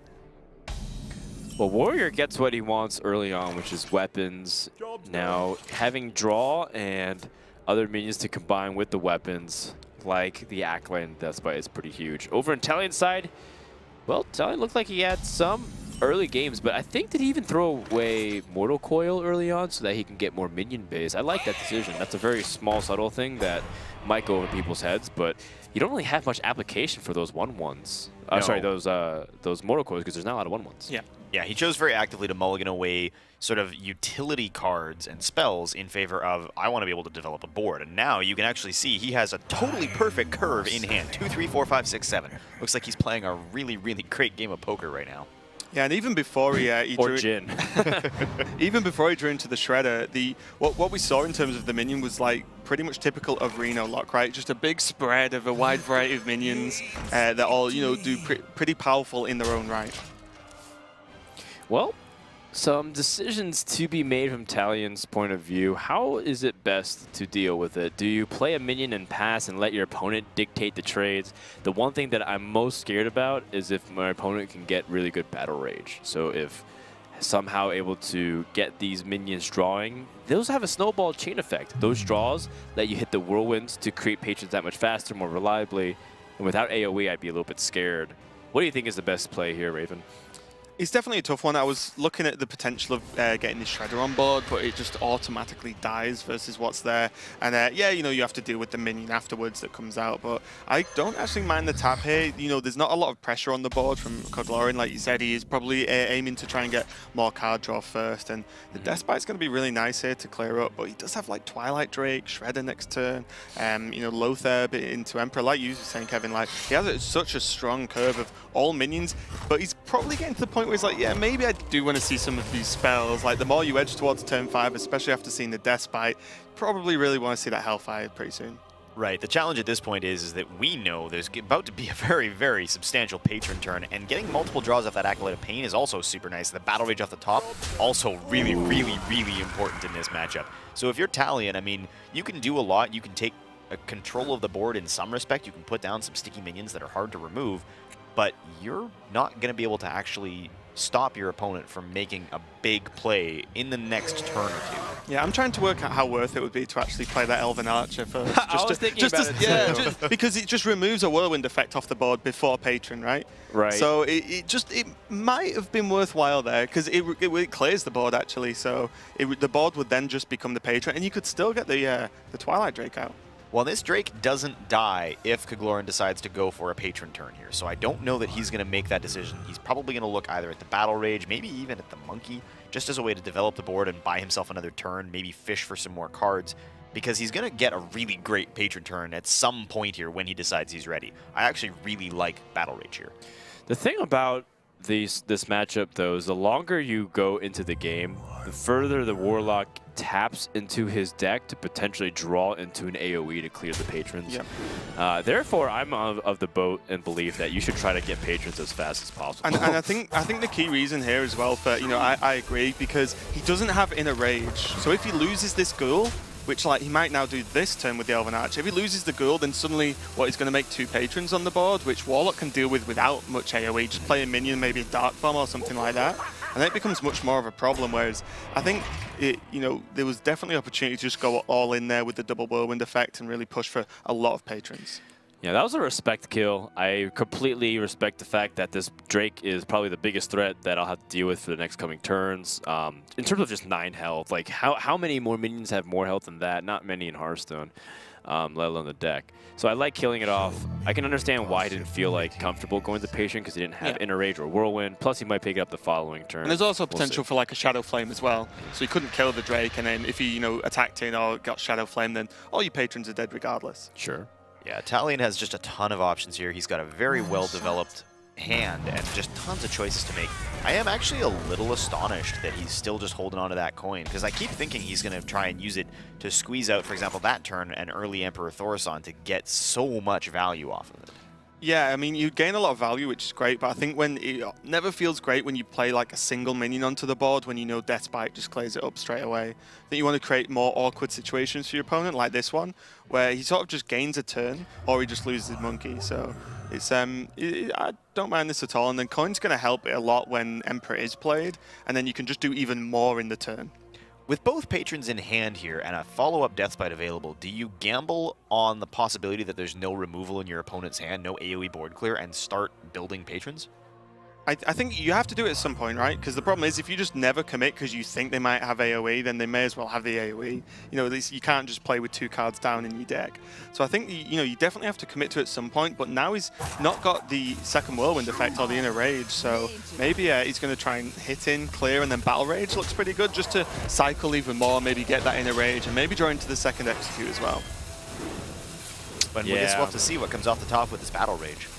Well, Warrior gets what he wants early on, which is weapons. Now, having draw and other minions to combine with the weapons, like the Acolyte and Deathbite, is pretty huge. Over on Talion's side, well, Talion looked like he had some early games, but I think did he even throw away Mortal Coil early on so that he can get more minion base? I like that decision. That's a very small, subtle thing that might go over people's heads, but you don't really have much application for those one-ones. Uh, No. Sorry, those uh, those Mortal Coils, because there's not a lot of one-ones. Yeah. Yeah, he chose very actively to mulligan away sort of utility cards and spells in favor of, I want to be able to develop a board. And now you can actually see he has a totally perfect curve in hand. Two, three, four, five, six, seven. Looks like he's playing a really, really great game of poker right now. Yeah, and even before he, uh, he Or drew, Jin. even before he drew into the Shredder, the what what we saw in terms of the minion was like pretty much typical of Reno Lock, right? Just a big spread of a wide variety of minions uh, that all, you know, do pre pretty powerful in their own right. Well, some decisions to be made from Talion's point of view. How is it best to deal with it? Do you play a minion and pass and let your opponent dictate the trades? The one thing that I'm most scared about is if my opponent can get really good battle rage. So if somehow able to get these minions drawing, those have a snowball chain effect. Those draws let you hit the whirlwinds to create patrons that much faster, more reliably. And without A O E, I'd be a little bit scared. What do you think is the best play here, Raven? It's definitely a tough one. I was looking at the potential of uh, getting the Shredder on board, but it just automatically dies versus what's there. And uh, yeah, you know, you have to deal with the minion afterwards that comes out, but I don't actually mind the tap here. You know, there's not a lot of pressure on the board from Kog'Laurin. Like you said, he is probably uh, aiming to try and get more card draw first. And the Deathbite's going to be really nice here to clear up, but he does have like Twilight Drake, Shredder next turn, um, you know, Lothar into Emperor. Like you were saying, Kevin, like he has a, such a strong curve of all minions, but he's probably getting to the point where he's like, yeah, maybe I do want to see some of these spells. Like the more you edge towards turn five, especially after seeing the Deathbite, probably really want to see that Hellfire pretty soon. Right. The challenge at this point is, is that we know there's about to be a very, very substantial patron turn, and getting multiple draws off that Acolyte of Pain is also super nice. The Battle Rage off the top, also really, really, really important in this matchup. So if you're Talion, I mean, you can do a lot. You can take a control of the board in some respect. You can put down some sticky minions that are hard to remove, but you're not going to be able to actually stop your opponent from making a big play in the next turn or two. Yeah, I'm trying to work out how worth it would be to actually play that Elven Archer first. Just I was to, thinking just about to, it yeah, too. just, because it just removes a Whirlwind effect off the board before Patron, right? Right. So it, it just it might have been worthwhile there because it, it, it clears the board actually. So it, the board would then just become the Patron, and you could still get the uh, the Twilight Drake out. Well, this Drake doesn't die if Kog'Laurin decides to go for a patron turn here, so I don't know that he's going to make that decision. He's probably going to look either at the Battle Rage, maybe even at the Monkey, just as a way to develop the board and buy himself another turn, maybe fish for some more cards, because he's going to get a really great patron turn at some point here when he decides he's ready. I actually really like Battle Rage here. The thing about these this matchup, though, is the longer you go into the game, the further the Warlock taps into his deck to potentially draw into an A O E to clear the patrons. Yep. Uh, therefore, I'm of, of the boat and believe that you should try to get patrons as fast as possible. And, and I think I think the key reason here as well for, you know, I, I agree, because he doesn't have Inner Rage. So if he loses this Ghoul, which like he might now do this turn with the Elven Archer, if he loses the Ghoul, then suddenly what he's going to make two patrons on the board, which Warlock can deal with without much A O E, just play a minion, maybe a Dark Bomb or something like that. And then it becomes much more of a problem, whereas I think, it, you know, there was definitely opportunity to just go all in there with the double Whirlwind effect and really push for a lot of patrons. Yeah, that was a respect kill. I completely respect the fact that this Drake is probably the biggest threat that I'll have to deal with for the next coming turns. Um, in terms of just nine health, like how, how many more minions have more health than that? Not many in Hearthstone. um, let alone the deck. So I like killing it off. I can understand why he didn't feel like comfortable going to Patron because he didn't have Yeah. Inner Rage or Whirlwind. Plus, he might pick it up the following turn. And there's also We'll potential see. for like a Shadow Flame as well. So he couldn't kill the Drake, and then if he, you know, attacked in or got Shadow Flame, then all your patrons are dead regardless. Sure. Yeah, Talion has just a ton of options here. He's got a very well-developed hand and just tons of choices to make. I am actually a little astonished that he's still just holding on to that coin, because I keep thinking he's going to try and use it to squeeze out, for example, that turn an early Emperor Thaurissan to get so much value off of it. Yeah, I mean, you gain a lot of value, which is great, but I think when it never feels great when you play like a single minion onto the board when you know Deathbite just clears it up straight away. I think you want to create more awkward situations for your opponent, like this one, where he sort of just gains a turn or he just loses his monkey. So it's um, it, I don't mind this at all. And then coin's going to help it a lot when Emperor is played, and then you can just do even more in the turn. With both patrons in hand here and a follow-up Deathbite available, do you gamble on the possibility that there's no removal in your opponent's hand, no AoE board clear, and start building patrons? I, I think you have to do it at some point, right? Because the problem is if you just never commit because you think they might have AoE, then they may as well have the AoE. You know, at least you can't just play with two cards down in your deck. So I think, you know, you definitely have to commit to it at some point, but now he's not got the second Whirlwind effect or the Inner Rage, so maybe uh, he's going to try and hit in, clear, and then Battle Rage looks pretty good just to cycle even more, maybe get that Inner Rage, and maybe draw into the second Execute as well. But we guess Yeah. we'll have to see what comes off the top with this Battle Rage.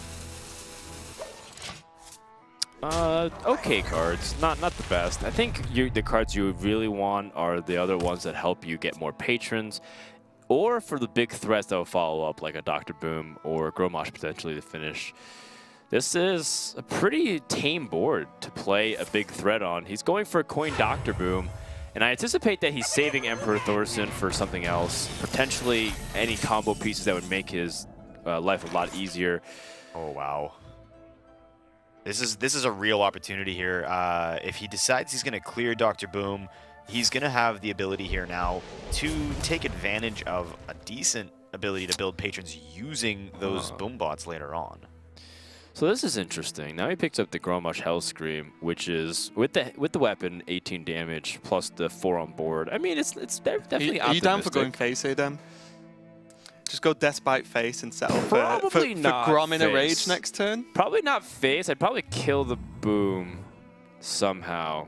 Uh, okay cards, not not the best. I think you, the cards you really want are the other ones that help you get more patrons, or for the big threats that will follow up, like a Doctor Boom or Grommash potentially to finish. This is a pretty tame board to play a big threat on. He's going for a coin Doctor Boom, and I anticipate that he's saving Emperor Thaurissan for something else, potentially any combo pieces that would make his uh, life a lot easier. Oh, wow. This is this is a real opportunity here. Uh, if he decides he's going to clear Doctor Boom, he's going to have the ability here now to take advantage of a decent ability to build patrons using those Uh. boom bots later on. So this is interesting. Now he picks up the Grommash Hellscream, which is with the with the weapon, eighteen damage plus the four on board. I mean, it's it's de- Are definitely you, are you down for going optimistic. face here, Dan? Just go Deathbite face and settle for, for, Probably for not Grom in a Rage face. next turn? Probably not face. I'd probably kill the boom somehow.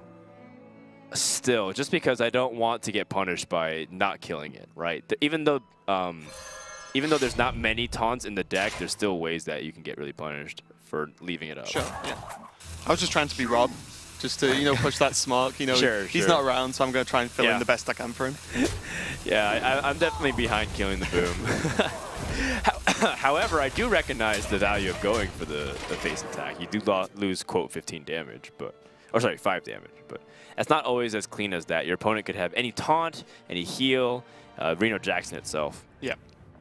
Still, just because I don't want to get punished by not killing it, right? The, even though um, even though there's not many taunts in the deck, there's still ways that you can get really punished for leaving it up. Sure, yeah. I was just trying to be Rob, just to, you know, push that smoke. You know, Sure, he's sure. not around, so I'm going to try and fill Yeah. in the best I can for him. Yeah, I, I- I'm definitely behind killing the boom. How- However, I do recognize the value of going for the, the face attack. You do lo lose, quote, fifteen damage, but, or sorry, five damage, but that's not always as clean as that. Your opponent could have any taunt, any heal, uh, Reno Jackson itself. Yeah.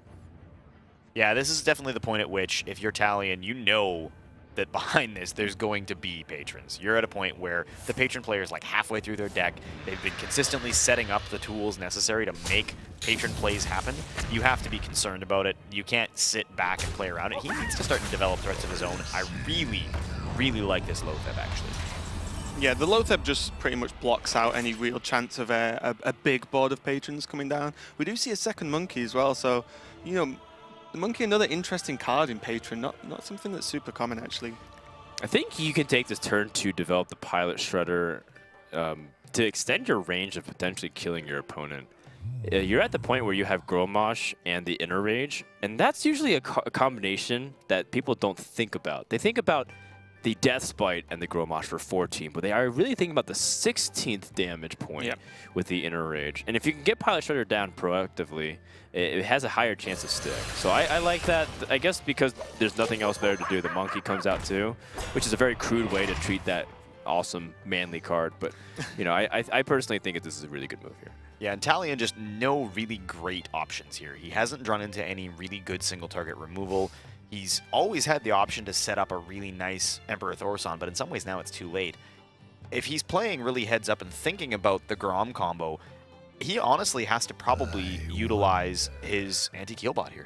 Yeah, this is definitely the point at which, if you're Talion, you know that behind this, there's going to be patrons. You're at a point where the patron player is like halfway through their deck. They've been consistently setting up the tools necessary to make patron plays happen. You have to be concerned about it. You can't sit back and play around it. He needs to start to develop threats of his own. I really, really like this Lotheb, actually. Yeah, the Lotheb just pretty much blocks out any real chance of a, a, a big board of patrons coming down. We do see a second monkey as well, so, you know, the monkey, another interesting card in Patron, not not something that's super common, actually. I think you can take this turn to develop the Pilot Shredder um, to extend your range of potentially killing your opponent. Uh, you're at the point where you have Grommash and the Inner Rage, and that's usually a, co a combination that people don't think about. They think about the Deathbite and the Grommash for fourteen, but they are really thinking about the sixteenth damage point Yep. with the Inner Rage. And if you can get Pilot Shredder down proactively, it, it has a higher chance to stick. So I, I like that, I guess because there's nothing else better to do. The Monkey comes out too, which is a very crude way to treat that awesome manly card. But, you know, I, I, I personally think that this is a really good move here. Yeah, and Talion just no really great options here. He hasn't run into any really good single target removal. He's always had the option to set up a really nice Emperor Thaurissan, but in some ways now it's too late. If he's playing really heads up and thinking about the Grom combo, he honestly has to probably utilize his anti-Keelbot here.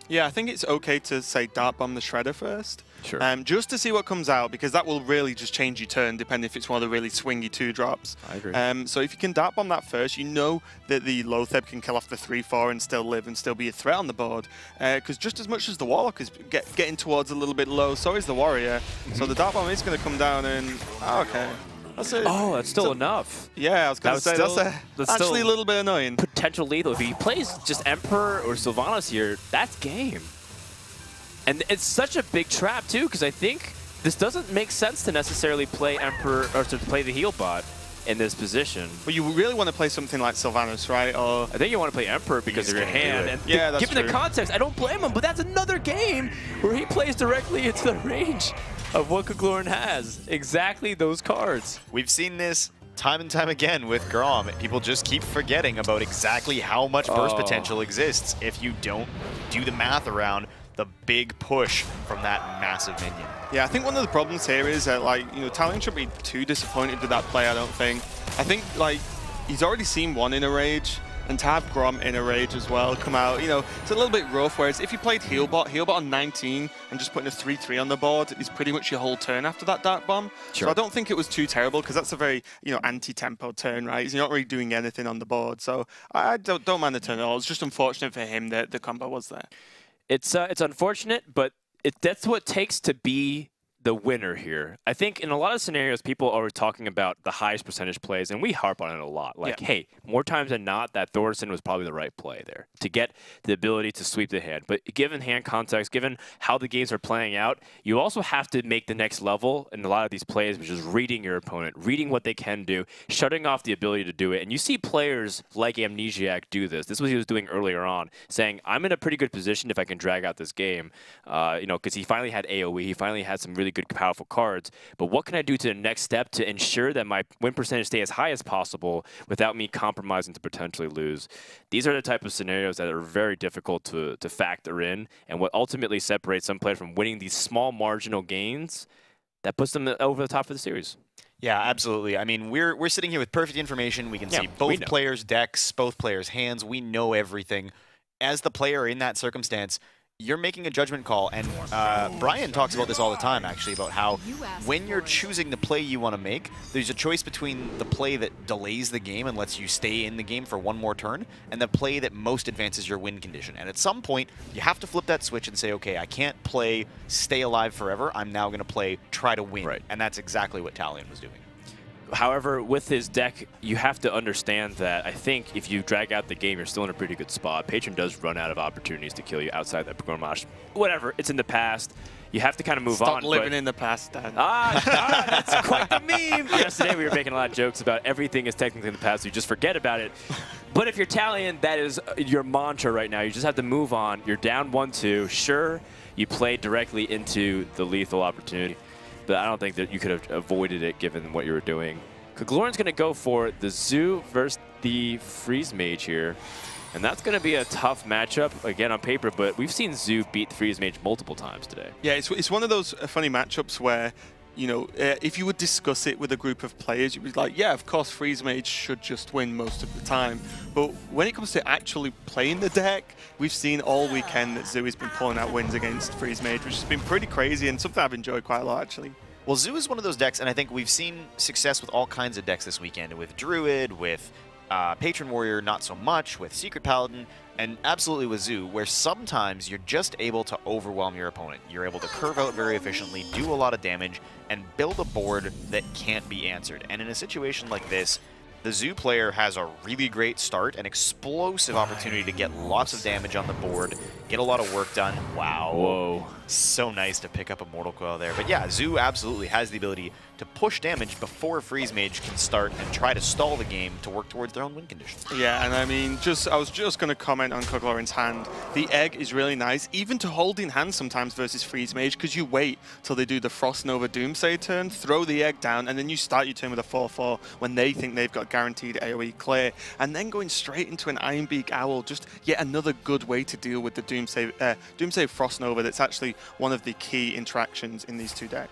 Yeah, I think it's okay to say Dart Bomb the Shredder first. Sure. Um, just to see what comes out, because that will really just change your turn, depending if it's one of the really swingy two drops. I agree. Um, so if you can Dart Bomb that first, you know that the Lotheb can kill off the three four and still live and still be a threat on the board. Because uh, just as much as the Warlock is get, getting towards a little bit low, so is the Warrior. Mm-hmm. So the Dart Bomb is going to come down and... Oh, okay. That's it. Oh, that's still So- enough. Yeah, I was going to That say, was that's, still- a, that's actually still- a little bit annoying. Potential lethal. If he plays just Emperor or Sylvanas here, that's game. And it's such a big trap, too, because I think this doesn't make sense to necessarily play Emperor or to play the heal bot in this position. But you really want to play something like Sylvanas, right? Or I think you want to play Emperor because of just your can't do hand. it. And Yeah, that's given the true. context, I don't blame him, but that's another game where he plays directly into the range of what Kaglurin has. Exactly those cards. We've seen this time and time again with Grom. People just keep forgetting about exactly how much burst Oh. potential exists if you don't do the math around the big push from that massive minion. Yeah, I think one of the problems here is that, like, you know, Talion shouldn't be too disappointed with that play, I don't think. I think, like, he's already seen one in a rage, and to have Grom in a rage as well come out, you know, it's a little bit rough, whereas if you played Healbot, Healbot on nineteen and just putting a three three on the board is pretty much your whole turn after that Dart Bomb. Sure. So I don't think it was too terrible, because that's a very, you know, anti-tempo turn, right? You're not really doing anything on the board, so I I don't, don't mind the turn at all. It's just unfortunate for him that the combo was there. It's uh, it's unfortunate, but it that's what it takes to be the winner here. I think in a lot of scenarios, people are talking about the highest percentage plays, and we harp on it a lot. Like, Yeah. hey, more times than not, that Thorson was probably the right play there to get the ability to sweep the hand. But given hand context, given how the games are playing out, you also have to make the next level in a lot of these plays, which is reading your opponent, reading what they can do, shutting off the ability to do it. And you see players like Amnesiac do this. This is what he was doing earlier on, saying, I'm in a pretty good position if I can drag out this game, uh, you know, because he finally had A O E, he finally had some really good, powerful cards. But what can I do to the next step to ensure that my win percentage stay as high as possible without me compromising to potentially lose? These are the type of scenarios that are very difficult to, to factor in, and what ultimately separates some players from winning these small marginal gains that puts them over the top of the series. Yeah, absolutely. I mean, we're we're sitting here with perfect information. We can Yeah, see we both know. players' decks, both players' hands. We know everything. As the player in that circumstance, you're making a judgment call, and uh, Brian talks about this all the time, actually, about how when you're choosing the play you want to make, there's a choice between the play that delays the game and lets you stay in the game for one more turn, and the play that most advances your win condition. And at some point, you have to flip that switch and say, okay, I can't play stay alive forever. I'm now going to play try to win. Right. And that's exactly what Talion was doing. However, with his deck, you have to understand that I think if you drag out the game, you're still in a pretty good spot. Patron does run out of opportunities to kill you outside that Programash. Whatever, it's in the past. You have to kind of move Stop on. living but in the past, Dan. Ah, ah, that's quite the meme. Yesterday we were making a lot of jokes about everything is technically in the past, so you just forget about it. But if you're Talion, that is your mantra right now. You just have to move on. You're down one two. Sure, you played directly into the lethal opportunity, but I don't think that you could have avoided it given what you were doing. Kaglurin's going to go for the Zoo versus the Freeze Mage here. And that's going to be a tough matchup, again, on paper, but we've seen Zoo beat Freeze Mage multiple times today. Yeah, it's, it's one of those uh, funny matchups where, you know, uh, if you would discuss it with a group of players, you'd be like, yeah, of course, Freeze Mage should just win most of the time. But when it comes to actually playing the deck, we've seen all weekend that Zoo has been pulling out wins against Freeze Mage, which has been pretty crazy and something I've enjoyed quite a lot, actually. Well, Zoo is one of those decks, and I think we've seen success with all kinds of decks this weekend, with Druid, with uh, Patron Warrior, not so much, with Secret Paladin, and absolutely with Zoo, where sometimes you're just able to overwhelm your opponent. You're able to curve out very efficiently, do a lot of damage, and build a board that can't be answered. And in a situation like this, the Zoo player has a really great start, an explosive opportunity to get lots of damage on the board, get a lot of work done. Wow. Whoa. So nice to pick up a Mortal Coil there. But yeah, Zoo absolutely has the ability to push damage before Freeze Mage can start and try to stall the game to work towards their own win conditions. Yeah, and I mean, just I was just going to comment on Kaglurin's hand. The egg is really nice, even to hold in hand sometimes versus Freeze Mage, because you wait till they do the Frost Nova Doomsday turn, throw the egg down, and then you start your turn with a four four when they think they've got guaranteed AoE clear, and then going straight into an Ironbeak Owl, just yet another good way to deal with the Doomsday, uh, Doomsday Frost Nova that's actually one of the key interactions in these two decks.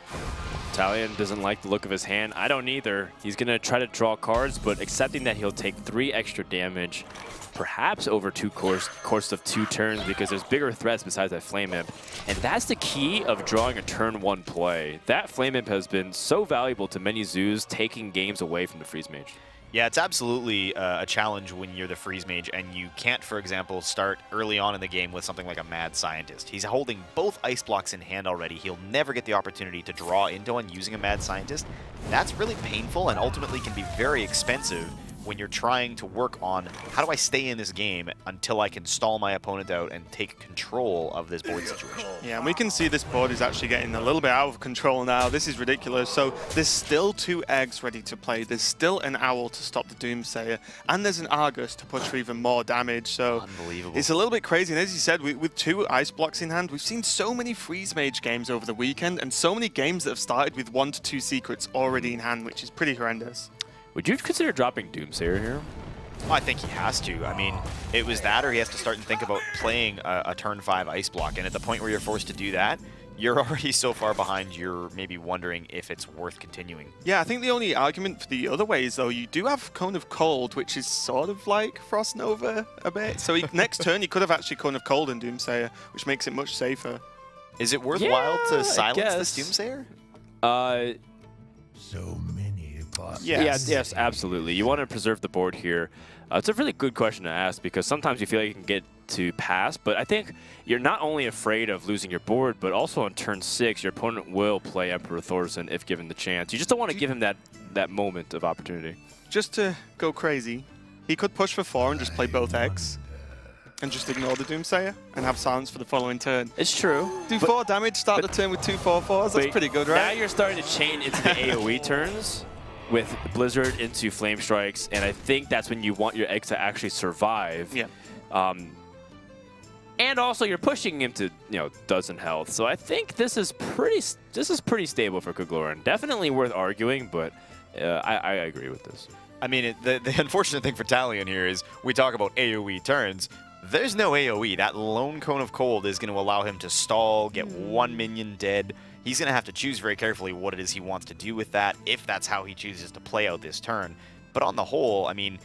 Talion doesn't like the look of his hand. I don't either. He's going to try to draw cards, but accepting that he'll take three extra damage, perhaps over two course, course of two turns, because there's bigger threats besides that Flame Imp. And that's the key of drawing a turn one play. That Flame Imp has been so valuable to many zoos, taking games away from the Freeze Mage. Yeah, it's absolutely uh, a challenge when you're the Freeze Mage and you can't, for example, start early on in the game with something like a Mad Scientist. He's holding both Ice Blocks in hand already. He'll never get the opportunity to draw into one using a Mad Scientist. That's really painful and ultimately can be very expensive when you're trying to work on how do I stay in this game until I can stall my opponent out and take control of this board situation. Yeah, and we can see this board is actually getting a little bit out of control now. This is ridiculous. So there's still two eggs ready to play. There's still an Owl to stop the Doomsayer, and there's an Argus to push for even more damage. So Unbelievable. It's a little bit crazy. And as you said, we, with two Ice Blocks in hand, we've seen so many Freeze Mage games over the weekend, and so many games that have started with one to two secrets already in hand, which is pretty horrendous. Would you consider dropping Doomsayer here? Well, I think he has to. I mean, it was that or he has to start and think about playing a, a turn five Ice Block. And at the point where you're forced to do that, you're already so far behind, you're maybe wondering if it's worth continuing. Yeah, I think the only argument for the other way is, though, you do have Cone of Cold, which is sort of like Frost Nova a bit. So he, next turn, you could have actually Cone of Cold and Doomsayer, which makes it much safer. Is it worthwhile Yeah, to silence this guess. Doomsayer? Uh, So many possibilities. Yes, yes, absolutely. You want to preserve the board here. Uh, it's a really good question to ask because sometimes you feel like you can get to pass, but I think you're not only afraid of losing your board, but also on turn six, your opponent will play Emperor Thorson if given the chance. You just don't want to give him that, that moment of opportunity. Just to go crazy, he could push for four and just play both eggs and just ignore the Doomsayer and have silence for the following turn. It's true. Do but, four damage, start the turn with two four fours. That's but pretty good, Now right? you're starting to chain into the AoE turns with Blizzard into Flame Strikes, and I think that's when you want your eggs to actually survive. Yeah. Um, and also you're pushing him to, you know, dozen health. So I think this is pretty this is pretty stable for Kugloran. Definitely worth arguing, but uh, I, I agree with this. I mean, it, the, the unfortunate thing for Talion here is we talk about AoE turns. There's no AoE. That lone Cone of Cold is going to allow him to stall, get one minion dead. He's going to have to choose very carefully what it is he wants to do with that, if that's how he chooses to play out this turn. But on the whole, I mean,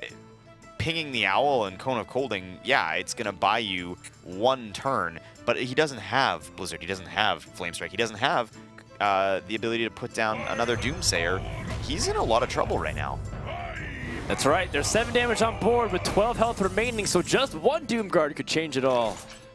pinging the Owl and Cone of Colding, yeah, it's going to buy you one turn, but he doesn't have Blizzard. He doesn't have Flame Strike. He doesn't have uh, the ability to put down another Doomsayer. He's in a lot of trouble right now. That's right. There's seven damage on board with twelve health remaining, so just one Doom Guard could change it all.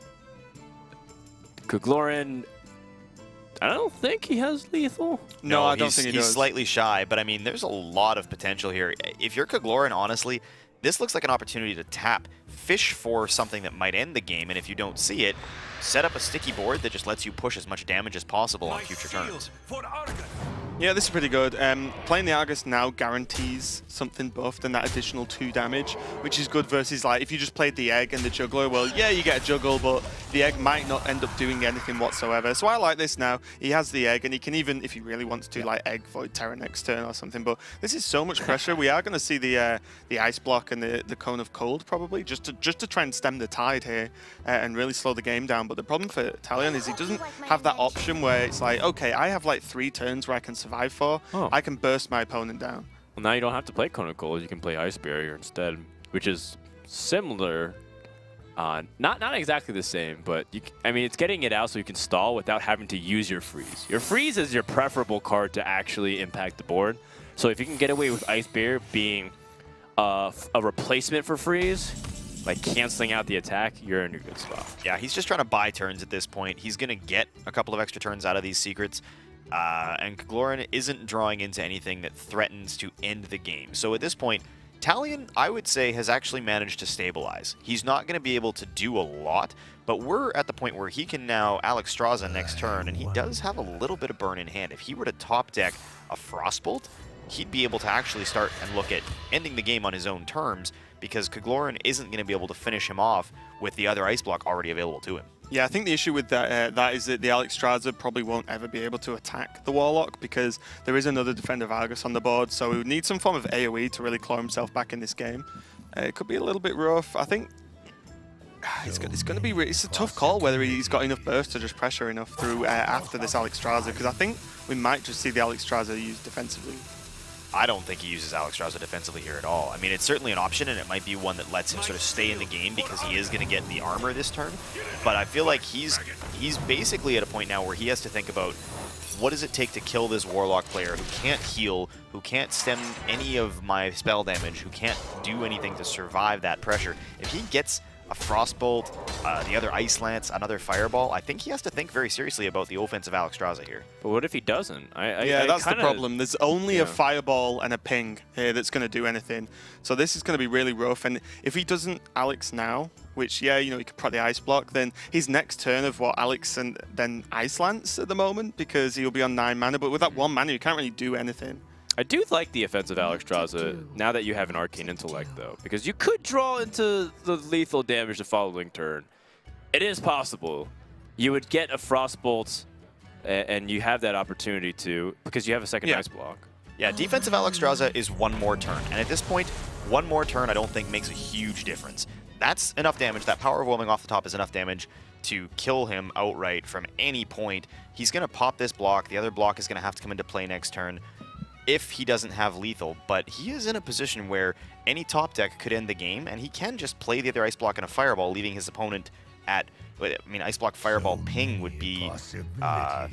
Kugloran, I don't think he has lethal. No, I don't he's, think he he's does. slightly shy, but I mean, there's a lot of potential here. If you're Kugloran, honestly, this looks like an opportunity to tap, fish for something that might end the game, and if you don't see it, set up a sticky board that just lets you push as much damage as possible on future turns. Yeah, this is pretty good. Um, playing the Argus now guarantees something buffed and that additional two damage, which is good versus like if you just played the Egg and the Juggler, well, yeah, you get a Juggle, but the Egg might not end up doing anything whatsoever. So I like this now. He has the Egg, and he can even, if he really wants to, like Egg Void Terror next turn or something. But this is so much pressure. We are going to see the uh, the Ice Block and the, the Cone of Cold probably, just to just to try and stem the tide here uh, and really slow the game down. But the problem for Talion is he doesn't have that option where it's like, okay, I have like three turns where I can survive for. Oh. I can burst my opponent down. Well, now you don't have to play Cone of Cold. You can play Ice Barrier instead, which is similar. Uh, not not exactly the same, but you, I mean, it's getting it out so you can stall without having to use your freeze. Your freeze is your preferable card to actually impact the board. So if you can get away with Ice Barrier being uh, a replacement for freeze, like canceling out the attack, you're in a good spot. Yeah, he's just trying to buy turns at this point. He's going to get a couple of extra turns out of these secrets. Uh, and Kugloran isn't drawing into anything that threatens to end the game. So at this point, Talion, I would say, has actually managed to stabilize. He's not going to be able to do a lot, but we're at the point where he can now Alexstrasza next turn, and he does have a little bit of burn in hand. If he were to top deck a Frostbolt, he'd be able to actually start and look at ending the game on his own terms, because Kugloran isn't going to be able to finish him off with the other Ice Block already available to him. Yeah, I think the issue with that uh, that is that the Alexstrasza probably won't ever be able to attack the Warlock because there is another Defender of Argus on the board, so he would need some form of AoE to really claw himself back in this game. Uh, it could be a little bit rough. I think it's, go- it's going to be re it's a tough call whether he's got enough burst to just pressure enough through uh, after this Alexstrasza, because I think we might just see the Alexstrasza used defensively. I don't think he uses Alexstrasza defensively here at all. I mean, it's certainly an option, and it might be one that lets him sort of stay in the game because he is going to get the armor this turn. But I feel like he's he's basically at a point now where he has to think about what does it take to kill this Warlock player who can't heal, who can't stem any of my spell damage, who can't do anything to survive that pressure. If he gets a Frostbolt, uh, the other Ice Lance, another Fireball, I think he has to think very seriously about the offensive Alexstrasza here. But what if he doesn't? I, I, yeah, I that's kinda, the problem. There's only yeah. a Fireball and a Ping here that's going to do anything. So this is going to be really rough. And if he doesn't Alex now, which, yeah, you know, he could probably Ice Block, then his next turn of what, Alex and then Ice Lance at the moment, because he'll be on nine mana. But with that one mana, you can't really do anything. I do like the offensive Alexstrasza now that you have an Arcane Intellect, though, because you could draw into the lethal damage the following turn. It is possible. You would get a Frostbolt, and you have that opportunity to, because you have a second Yeah. Ice Block. Yeah, defensive Alexstrasza is one more turn, and at this point, one more turn I don't think makes a huge difference. That's enough damage. That Power Overwhelming off the top is enough damage to kill him outright from any point. He's going to pop this block. The other block is going to have to come into play next turn if he doesn't have lethal, but he is in a position where any top deck could end the game, and he can just play the other Ice Block and a Fireball, leaving his opponent at, I mean, Ice Block, Fireball, Ping would be, uh,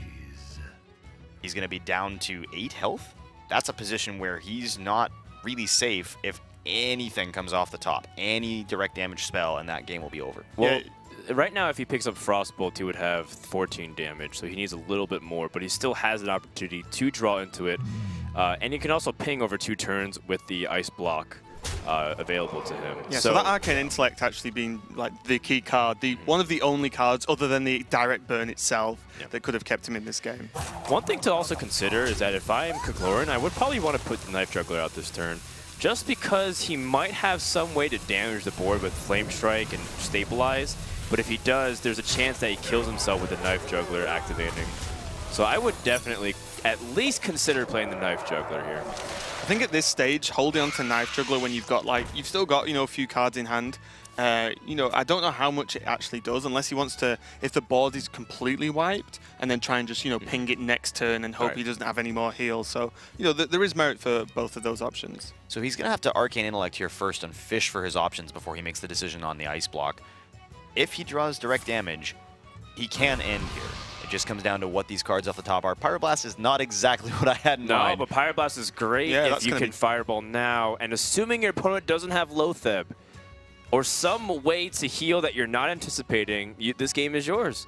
he's going to be down to eight health. That's a position where he's not really safe if anything comes off the top. Any direct damage spell, and that game will be over. Well, Yeah. right now, if he picks up Frostbolt, he would have fourteen damage, so he needs a little bit more, but he still has an opportunity to draw into it. Uh, and you can also ping over two turns with the Ice Block uh, available to him. Yeah, so, so that Arcane Intellect actually being like the key card, the one of the only cards other than the direct burn itself yeah. that could have kept him in this game. One thing to also consider is that if I am Kagloran, I would probably want to put the Knife Juggler out this turn, just because he might have some way to damage the board with Flame Strike and Stabilize, but if he does, there's a chance that he kills himself with the Knife Juggler activating. So I would definitely at least consider playing the Knife Juggler here. I think at this stage, holding on to Knife Juggler when you've got like, you've still got, you know, a few cards in hand, uh, you know, I don't know how much it actually does unless he wants to, if the board is completely wiped, and then try and just, you know, ping it next turn and hope right. he doesn't have any more heals. So, you know, th there is merit for both of those options. So he's going to have to Arcane Intellect here first and fish for his options before he makes the decision on the Ice Block. If he draws direct damage, he can end here. It just comes down to what these cards off the top are. Pyroblast is not exactly what I had in No, mind. but Pyroblast is great Yeah, if you gonna can be... Fireball now, and assuming your opponent doesn't have Loatheb, or some way to heal that you're not anticipating, you, this game is yours.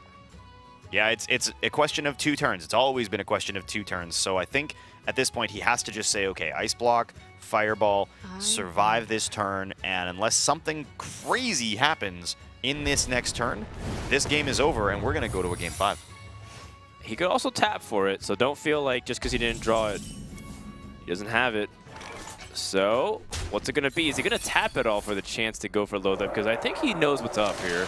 Yeah, it's it's a question of two turns. It's always been a question of two turns. So I think at this point he has to just say, okay, Ice Block, Fireball, survive this turn, and unless something crazy happens in this next turn, this game is over, and we're going to go to a game five. He could also tap for it, so don't feel like just because he didn't draw it, he doesn't have it. So, what's it going to be? Is he going to tap it all for the chance to go for Loatheb? Because I think he knows what's up here.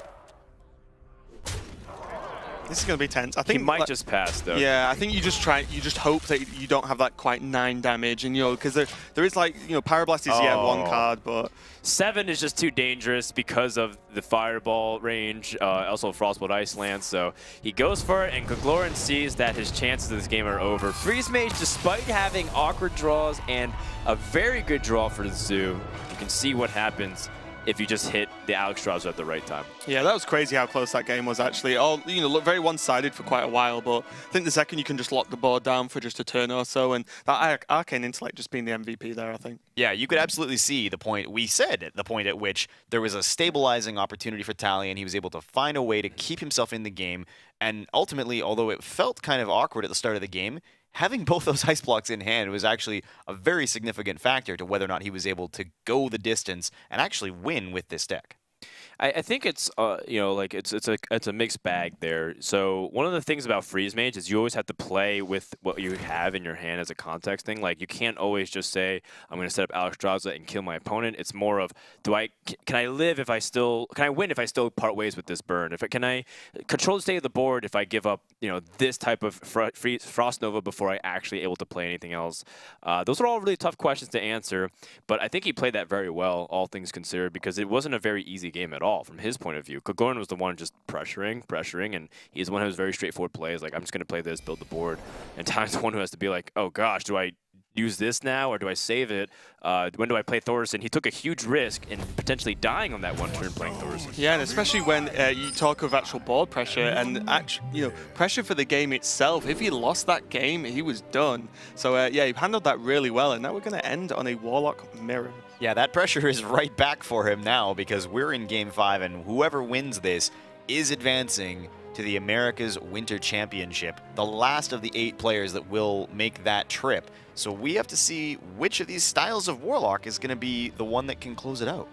This is going to be tense. I think He might like, just pass, though. Yeah, I think you just try, you just hope that you don't have that quite nine damage, and you know, because there, there is like, you know, Pyroblast is yeah one Oh. card, but Seven is just too dangerous because of the Fireball range, uh, also Frostbolt Ice Lance, so he goes for it, and Kagloran sees that his chances of this game are over. Freeze Mage, despite having awkward draws and a very good draw for the Zoo, you can see what happens if you just hit the Alexstrasza at the right time. yeah, that was crazy how close that game was actually. All, you know, looked very one-sided for quite a while, but I think the second you can just lock the board down for just a turn or so, and that Ar Arcane Intellect just being the M V P there, I think. Yeah, you could absolutely see the point we said, the point at which there was a stabilizing opportunity for Talion. He was able to find a way to keep himself in the game, and ultimately, although it felt kind of awkward at the start of the game, having both those Ice Blocks in hand was actually a very significant factor to whether or not he was able to go the distance and actually win with this deck. I, I think it's uh, you know, like it's it's a it's a mixed bag there. So one of the things about Freeze Mage is you always have to play with what you have in your hand as a context thing. Like you can't always just say I'm going to set up Alexstrasza and kill my opponent. It's more of do I can I live if I still can I win if I still part ways with this burn? If I, can I control the state of the board if I give up you know this type of fr free Frost Nova before I actually able to play anything else? Uh, those are all really tough questions to answer. But I think he played that very well, all things considered, because it wasn't a very easy game at all. all from his point of view. Koglorin was the one just pressuring, pressuring, and he's the one who has very straightforward plays. Like, I'm just going to play this, build the board. And Talion's the one who has to be like, oh gosh, do I use this now or do I save it? Uh, when do I play Thaurissan? He took a huge risk in potentially dying on that one turn playing Thaurissan. Yeah, and especially when uh, you talk of actual board pressure and actual, you know, pressure for the game itself. If he lost that game, he was done. So uh, yeah, he handled that really well, and now we're going to end on a Warlock Mirror. Yeah, that pressure is right back for him now because we're in game five, and whoever wins this is advancing to the America's Winter Championship, the last of the eight players that will make that trip. So we have to see which of these styles of Warlock is going to be the one that can close it out.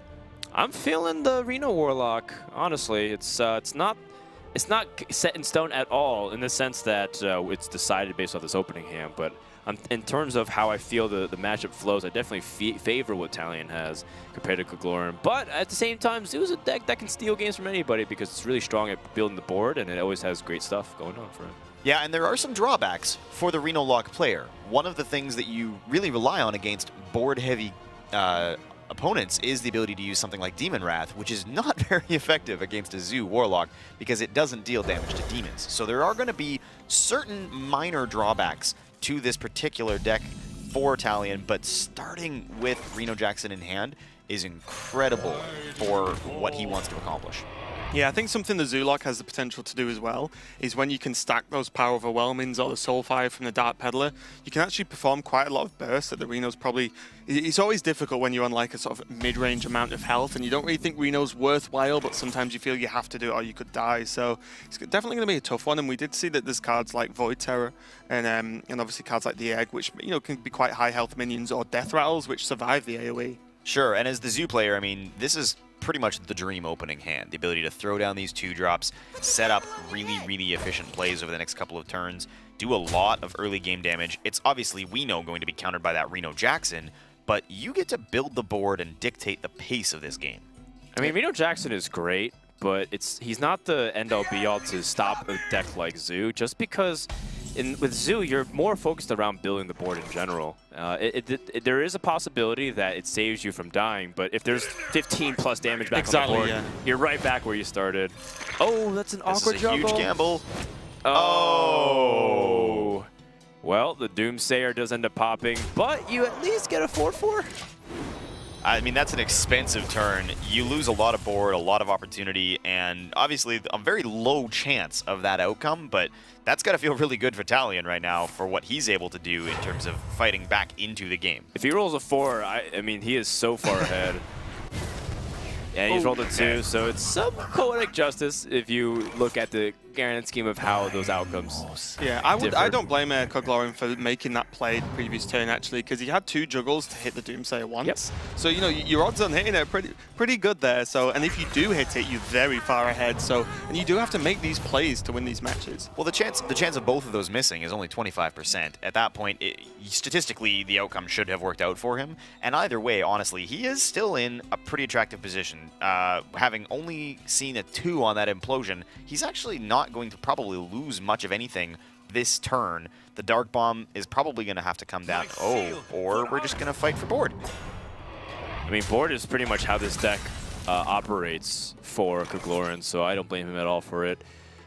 I'm feeling the Reno Warlock. Honestly, it's uh, it's not it's not set in stone at all in the sense that uh, it's decided based off this opening hand. But um, in terms of how I feel the the matchup flows, I definitely favor what Talion has compared to Koglorin. But at the same time, Zoo's a deck that can steal games from anybody because it's really strong at building the board, and it always has great stuff going on for it. Yeah, and there are some drawbacks for the Reno Lock player. One of the things that you really rely on against board-heavy uh, opponents is the ability to use something like Demon Wrath, which is not very effective against a Zoo Warlock because it doesn't deal damage to demons. So there are going to be certain minor drawbacks to this particular deck for Talion, but starting with Reno Jackson in hand is incredible for what he wants to accomplish. Yeah, I think something the Zoolock has the potential to do as well is when you can stack those Power Overwhelmings or the Soulfire from the Dark Peddler, you can actually perform quite a lot of bursts that the Reno's probably... It's always difficult when you're on like a sort of mid-range amount of health and you don't really think Reno's worthwhile, but sometimes you feel you have to do it or you could die. So it's definitely going to be a tough one, and we did see that there's cards like Void Terror and um, and obviously cards like the Egg, which you know can be quite high health minions, or Death Rattles, which survive the AoE. Sure, and as the Zoo player, I mean, this is pretty much the dream opening hand. The ability to throw down these two drops, set up really, really efficient plays over the next couple of turns, do a lot of early game damage. It's obviously, we know, going to be countered by that Reno Jackson, but you get to build the board and dictate the pace of this game. I mean, Reno Jackson is great, but it's he's not the end-all be-all to stop a deck like Zoo, just because in, with Zoo, you're more focused around building the board in general. Uh, it, it, it, there is a possibility that it saves you from dying, but if there's fifteen plus damage back exactly, on the board, yeah. you're right back where you started. Oh, that's an This awkward is a juggle. huge gamble. Oh. Well, the Doomsayer does end up popping, but you at least get a four four. I mean, that's an expensive turn. You lose a lot of board, a lot of opportunity, and obviously a very low chance of that outcome, but that's got to feel really good for Talion right now for what he's able to do in terms of fighting back into the game. If he rolls a four, I, I mean, he is so far ahead. And he's Oh, rolled a two, so it's some poetic justice if you look at the grand scheme of how those outcomes. Yeah, I would. I differ. don't blame uh, Koglorin for making that play the previous turn actually, because he had two juggles to hit the Doomsayer once. Yep. So you know your odds on hitting it are pretty pretty good there. So and if you do hit it, you're very far ahead. So and you do have to make these plays to win these matches. Well, the chance the chance of both of those missing is only twenty-five percent. At that point, it, statistically, the outcome should have worked out for him. And either way, honestly, he is still in a pretty attractive position. Uh, having only seen a two on that implosion, he's actually not going to probably lose much of anything this turn. The Dark Bomb is probably going to have to come down. Oh, or we're just going to fight for board. I mean, board is pretty much how this deck uh, operates for Koglorin, so I don't blame him at all for it.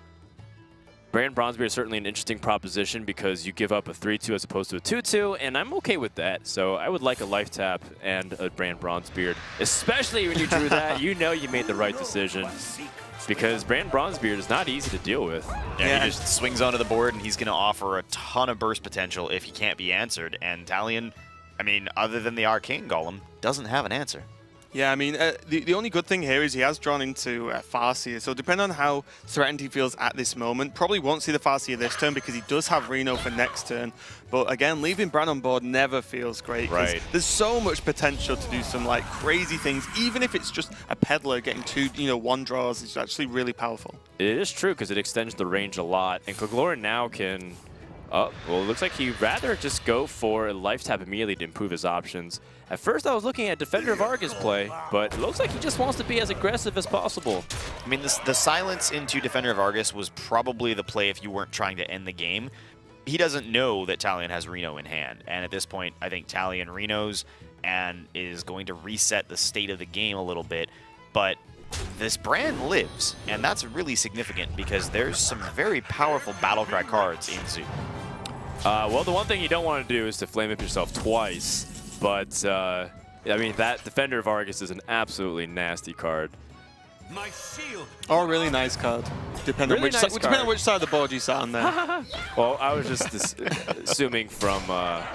Brand Bronzebeard is certainly an interesting proposition because you give up a three two as opposed to a two two, and I'm okay with that. So I would like a life tap and a Brand Bronzebeard, especially when you drew that. You know you made the right decision because Brand Bronzebeard is not easy to deal with. Yeah, Yeah. he just swings onto the board, and he's going to offer a ton of burst potential if he can't be answered. And Talion, I mean, other than the Arcane Golem, doesn't have an answer. Yeah, I mean, uh, the, the only good thing here is he has drawn into uh, Farseer, so depending on how threatened he feels at this moment, probably won't see the Farseer this turn because he does have Reno for next turn. But again, leaving Bran on board never feels great. 'Cause Right. There's so much potential to do some like crazy things, even if it's just a Peddler getting two, you know, one draws. It's actually really powerful. It is true because it extends the range a lot, and Koglorin now can... Oh, well, it looks like he'd rather just go for a life tap immediately to improve his options. At first, I was looking at Defender of Argus play, but it looks like he just wants to be as aggressive as possible. I mean, this, the silence into Defender of Argus was probably the play if you weren't trying to end the game. He doesn't know that Talion has Reno in hand, and at this point, I think Talion Reno's and is going to reset the state of the game a little bit. But this brand lives, and that's really significant because there's some very powerful Battlecry cards in Zoo. Uh, well, the one thing you don't want to do is to flame up yourself twice, but uh, I mean, that Defender of Argus is an absolutely nasty card. My shield. Or a really nice card, depending, Really on which, nice si- depending on card. which side of the board you sat on there. Well, I was just as- assuming from, uh,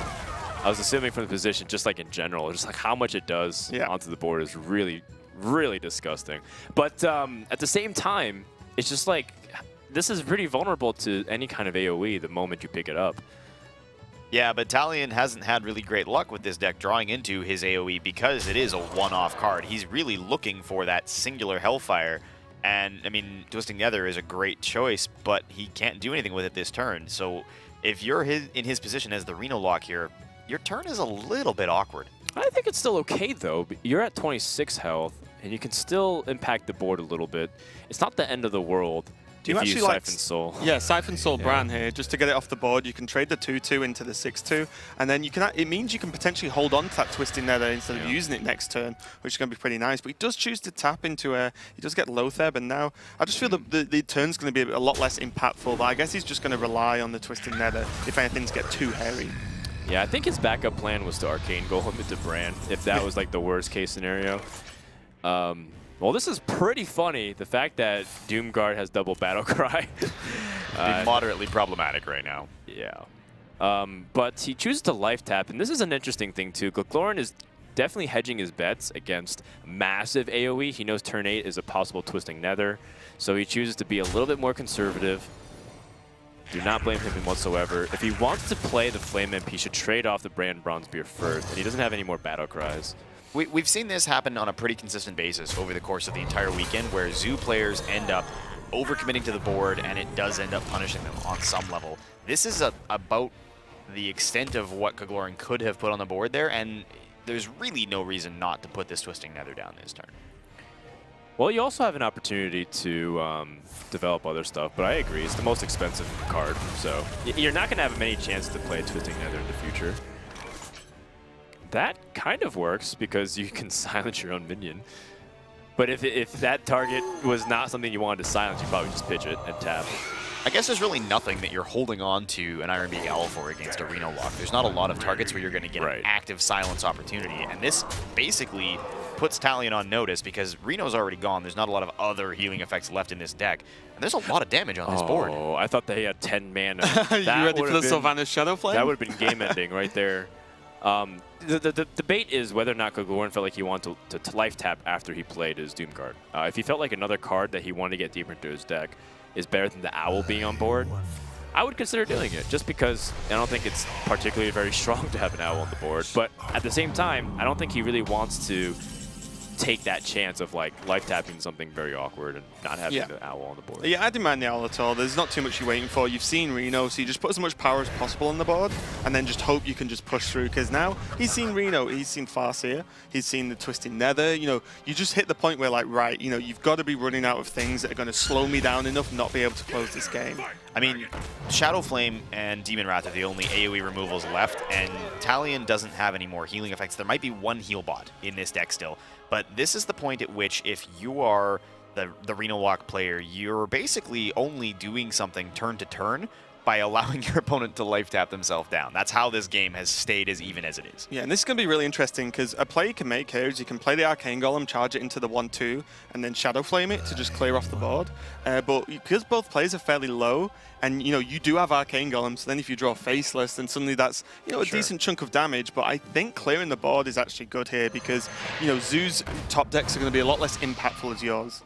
I was assuming from the position, just like in general, just like how much it does Yeah. onto the board is really, really disgusting. But um, at the same time, it's just like, this is pretty vulnerable to any kind of A O E the moment you pick it up. Yeah, but Talion hasn't had really great luck with this deck drawing into his A O E because it is a one-off card. He's really looking for that singular Hellfire, and, I mean, Twisting Nether is a great choice, but he can't do anything with it this turn. So if you're his, in his position as the Reno Lock here, your turn is a little bit awkward. I think it's still okay, though. You're at twenty-six health, and you can still impact the board a little bit. It's not the end of the world. Do you if actually use like Siphon Soul. Yeah, Siphon Soul Yeah. Bran here, just to get it off the board. You can trade the two two into the six two, and then you can. It means you can potentially hold on to that Twisting Nether instead of Yeah. using it next turn, which is going to be pretty nice. But he does choose to tap into a. He does get Lotheb, and now I just feel that the, the turn's going to be a lot less impactful. But I guess he's just going to rely on the Twisting Nether if anything's get too hairy. Yeah, I think his backup plan was to Arcane Golem into Bran, if that was like the worst case scenario. Um, well, this is pretty funny, the fact that Doomguard has double Battlecry. Uh, moderately problematic right now. Yeah. Um, but he chooses to life tap, and this is an interesting thing too. Glaglorin is definitely hedging his bets against massive A O E. He knows turn eight is a possible Twisting Nether, so he chooses to be a little bit more conservative. Do not blame him whatsoever. If he wants to play the Flame Imp, he should trade off the Brand Bronzebeard first, and he doesn't have any more battle cries. We, we've seen this happen on a pretty consistent basis over the course of the entire weekend, where Zoo players end up overcommitting to the board, and it does end up punishing them on some level. This is a, about the extent of what Kaglorin could have put on the board there, and there's really no reason not to put this Twisting Nether down this turn. Well, you also have an opportunity to um, develop other stuff, but I agree, it's the most expensive card, so y you're not going to have many chances to play Twisting Nether in the future. That kind of works because you can silence your own minion. But if, if that target was not something you wanted to silence, you'd probably just pitch it and tap. I guess there's really nothing that you're holding on to an Iron Beak Owl for against a Reno Lock. There's not a lot of targets where you're going to get Right. an active silence opportunity, and this basically puts Talion on notice because Reno's already gone. There's not a lot of other healing effects left in this deck, and there's a lot of damage on this board. Oh, I thought they had ten mana. you That ready for the would've been- Sylvanas Shadow Flame? That would have been game ending right there. Um, the, the, the debate is whether or not Kaglorin felt like he wanted to, to, to life tap after he played his Doomguard. Uh, if he felt like another card that he wanted to get deeper into his deck is better than the Owl being on board, I would consider doing it, just because I don't think it's particularly very strong to have an Owl on the board. But at the same time, I don't think he really wants to take that chance of like life tapping something very awkward and not having Yeah. the Owl on the board. Yeah, I didn't mind the Owl at all. There's not too much you're waiting for. You've seen Reno, so you just put as much power as possible on the board, and then just hope you can just push through, because now he's seen Reno, he's seen Farseer, he's seen the Twisting Nether. You know, you just hit the point where, like, right, you know, you've got to be running out of things that are going to slow me down enough not be able to close this game. I mean, Shadow Flame and Demon Wrath are the only A O E removals left, and Talion doesn't have any more healing effects. There might be one heal bot in this deck still, but this is the point at which if you are the, the Reno Lock player, you're basically only doing something turn to turn by allowing your opponent to life tap themselves down. That's how this game has stayed as even as it is. Yeah, and this is going to be really interesting, because a play you can make here is you can play the Arcane Golem, charge it into the one two, and then Shadow Flame it to just clear off the board. Uh, but because both players are fairly low, and you know you do have Arcane Golem, so then if you draw Faceless, then suddenly that's you know a Sure. decent chunk of damage. But I think clearing the board is actually good here, because you know Zoo's top decks are going to be a lot less impactful as yours.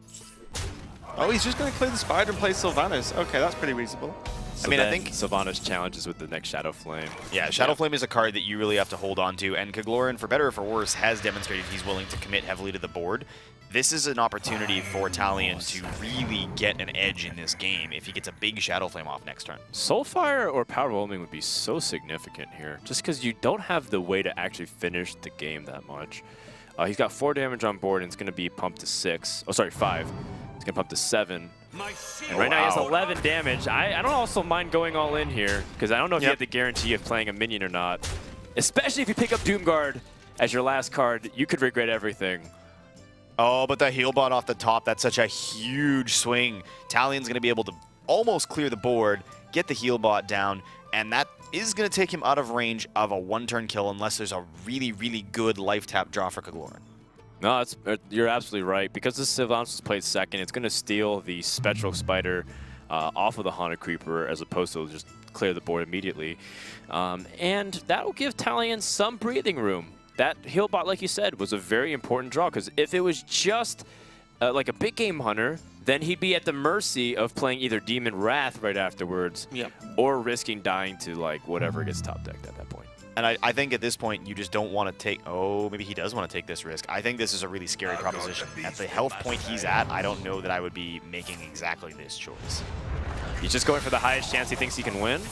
Oh, he's just going to clear the Spider and play Sylvanas. Okay, that's pretty reasonable. So I mean, I then think- Sylvanas challenges with the next Shadow Flame. Yeah, Shadow Flame is a card that you really have to hold on to, and Kaglorin, for better or for worse, has demonstrated he's willing to commit heavily to the board. This is an opportunity for Talion to really get an edge in this game if he gets a big Shadow Flame off next turn. Soulfire or Power Overwhelming would be so significant here, just because you don't have the way to actually finish the game that much. Uh, he's got four damage on board, and it's going to be pumped to six. Oh, sorry, five. It's going to pump to seven. My And shield. right now he has wow. eleven damage. I, I don't also mind going all in here, because I don't know if you Yep. have the guarantee of playing a minion or not. Especially if you pick up Doomguard as your last card, you could regret everything. Oh, but the heal bot off the top, that's such a huge swing. Talion's going to be able to almost clear the board, get the heal bot down, and that is going to take him out of range of a one-turn kill unless there's a really, really good life tap draw for Kagloran. No, that's, you're absolutely right. Because the Sylvanus was played second, it's going to steal the Spectral Spider uh, off of the Haunted Creeper as opposed to just clear the board immediately. Um, and that will give Talion some breathing room. That heal bot, like you said, was a very important draw because if it was just uh, like a big game hunter, then he'd be at the mercy of playing either Demon Wrath right afterwards yep. or risking dying to like whatever gets top decked at that point. And I, I think at this point, you just don't want to take... Oh, maybe he does want to take this risk. I think this is a really scary proposition. At the health point he's at, I don't know that I would be making exactly this choice. He's just going for the highest chance he thinks he can win.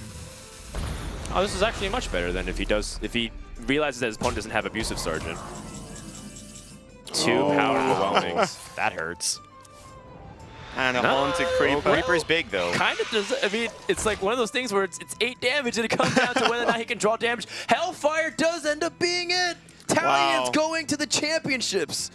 Oh, this is actually much better than if he does... If he realizes that his opponent doesn't have Abusive Sergeant. Two oh, powerful wow. Whelmings. That hurts. And a No. Haunted Creeper. Creeper's big, though. Kind of does. I mean, it's like one of those things where it's, it's eight damage and it comes down to whether or not he can draw damage. Hellfire does end up being it. Talion's Wow. going to the championships.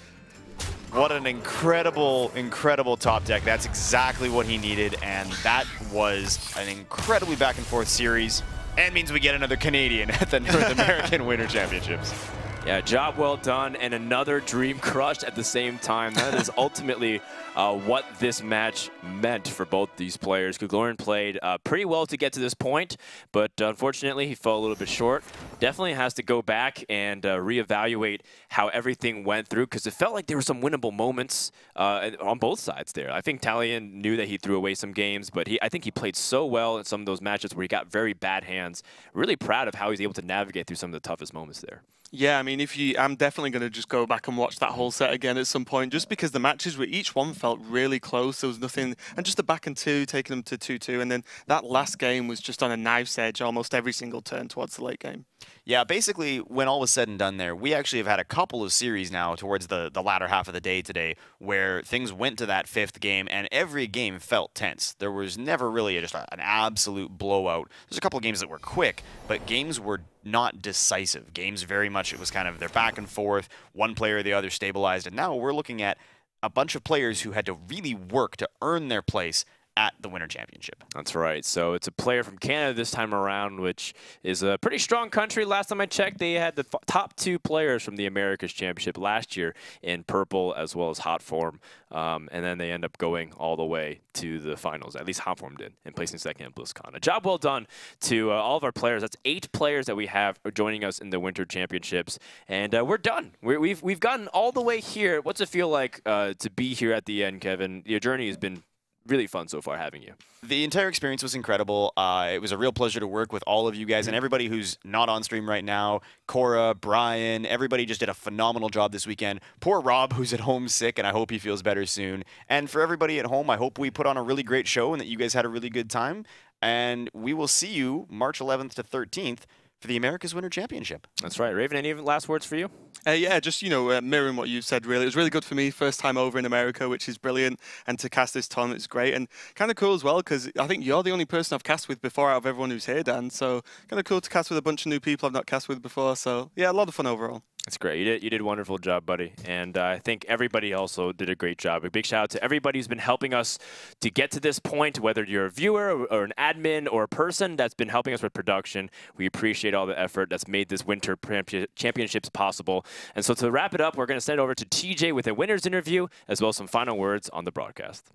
What an incredible, incredible top deck. That's exactly what he needed, and that was an incredibly back and forth series, and means we get another Canadian at the North American Winter Championships. Yeah, job well done, and another dream crushed at the same time. That is ultimately uh, what this match meant for both these players. Kagloran played uh, pretty well to get to this point, but unfortunately he fell a little bit short. Definitely has to go back and uh, reevaluate how everything went through, because it felt like there were some winnable moments uh, on both sides there. I think Talion knew that he threw away some games, but he, I think he played so well in some of those matches where he got very bad hands. Really proud of how he's able to navigate through some of the toughest moments there. Yeah, I mean, if you, I'm definitely going to just go back and watch that whole set again at some point, just because the matches were each one felt really close. There was nothing, and just the back and two, taking them to two two, and then that last game was just on a knife's edge almost every single turn towards the late game. Yeah, basically, when all was said and done there, we actually have had a couple of series now towards the, the latter half of the day today where things went to that fifth game, and every game felt tense. There was never really a, just a, an absolute blowout. There's a couple of games that were quick, but games were not decisive. Games very much, it was kind of they're back and forth, one player or the other stabilized, and now we're looking at a bunch of players who had to really work to earn their place at the Winter Championship. That's right. So it's a player from Canada this time around, which is a pretty strong country. Last time I checked, they had the f top two players from the Americas Championship last year in Purple as well as Hot Form. Um, and then they end up going all the way to the finals. At least Hot Form did, and placing second in BlizzCon. A job well done to uh, all of our players. That's eight players that we have joining us in the Winter Championships. And uh, we're done. We're, we've, we've gotten all the way here. What's it feel like uh, to be here at the end, Kevin? Your journey has been really fun so far having you. The entire experience was incredible. Uh, it was a real pleasure to work with all of you guys and everybody who's not on stream right now. Cora, Brian, everybody just did a phenomenal job this weekend. Poor Rob, who's at home sick, and I hope he feels better soon. And for everybody at home, I hope we put on a really great show and that you guys had a really good time. And we will see you March eleventh to thirteenth for the America's Winter Championship. That's right. Raven, any last words for you? Uh, yeah, just, you know, uh, mirroring what you said, really. It was really good for me, first time over in America, which is brilliant, and to cast this tournament is great, and kind of cool as well, because I think you're the only person I've cast with before out of everyone who's here, Dan, so kind of cool to cast with a bunch of new people I've not cast with before, so yeah, a lot of fun overall. That's great. You did, you did a wonderful job, buddy. And uh, I think everybody also did a great job. A big shout out to everybody who's been helping us to get to this point, whether you're a viewer or, or an admin or a person that's been helping us with production. We appreciate all the effort that's made this Winter Championships possible. And so to wrap it up, we're going to send it over to T J with a winner's interview, as well as some final words on the broadcast.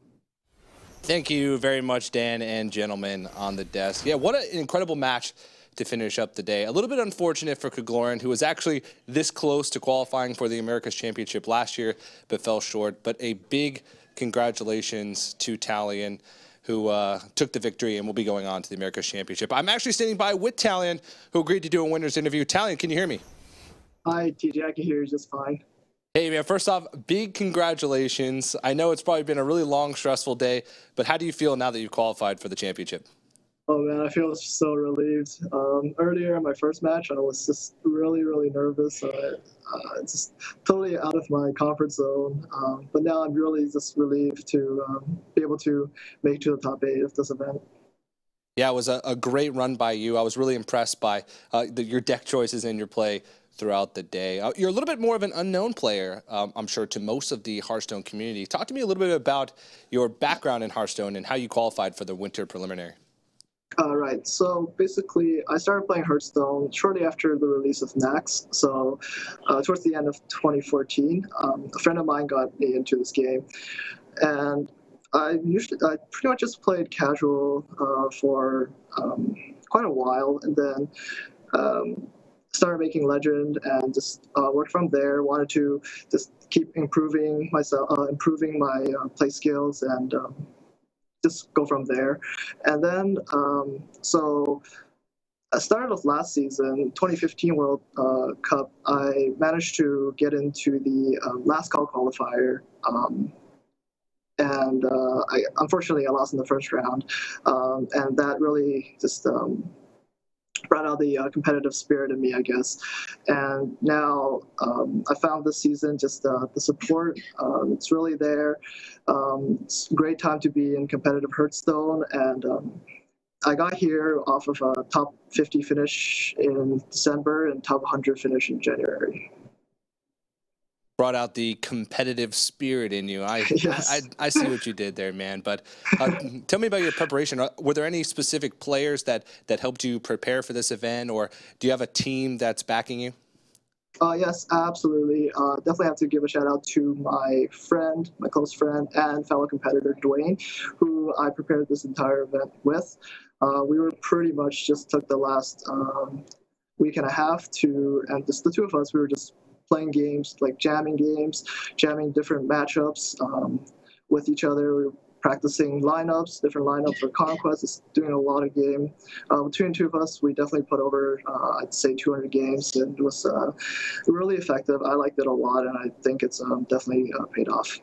Thank you very much, Dan and gentlemen on the desk. Yeah, what an incredible match to finish up the day. A little bit unfortunate for Kagloran, who was actually this close to qualifying for the America's Championship last year, but fell short. But a big congratulations to Talion, who uh, took the victory and will be going on to the America's Championship. I'm actually standing by with Talion, who agreed to do a winner's interview. Talion, can you hear me? Hi, T J. I can hear you just fine. Hey, man, first off, big congratulations. I know it's probably been a really long, stressful day, but how do you feel now that you've qualified for the championship? Oh, man, I feel so relieved. Um, earlier in my first match, I was just really, really nervous. Uh, uh, just totally out of my comfort zone. Um, but now I'm really just relieved to um, be able to make to the top eight of this event. Yeah, it was a, a great run by you. I was really impressed by uh, the, your deck choices and your play. throughout the day. Uh, you're a little bit more of an unknown player, um, I'm sure, to most of the Hearthstone community. Talk to me a little bit about your background in Hearthstone and how you qualified for the Winter Preliminary. Uh, right. So basically, I started playing Hearthstone shortly after the release of Nax. So uh, towards the end of twenty fourteen, um, a friend of mine got me into this game, and I usually I pretty much just played casual uh, for um, quite a while, and then um, started making Legend and just uh, worked from there. Wanted to just keep improving myself, uh, improving my uh, play skills, and um, just go from there. And then, um, so I started off last season, twenty fifteen World uh, Cup. I managed to get into the uh, last call qualifier. Um, and uh, I, unfortunately, I lost in the first round. Um, and that really just um, brought out the uh, competitive spirit in me, I guess. And now um, I found this season just uh, the support, um, it's really there. Um, it's a great time to be in competitive Hearthstone, and um, I got here off of a top fifty finish in December and top one hundred finish in January. Brought out the competitive spirit in you. I, Yes. I, I, I see what you did there, man. But uh, tell me about your preparation. Were there any specific players that, that helped you prepare for this event, or do you have a team that's backing you? Uh, yes, absolutely. Uh, definitely have to give a shout out to my friend, my close friend, and fellow competitor, Dwayne, who I prepared this entire event with. Uh, we were pretty much just took the last um, week and a half to, and just the two of us, we were just playing games, like jamming games, jamming different matchups um, with each other. We were practicing lineups, different lineups for Conquest, just doing a lot of game. Uh, between the two of us, we definitely put over, uh, I'd say, two hundred games, and it was uh, really effective. I liked it a lot, and I think it's um, definitely uh, paid off.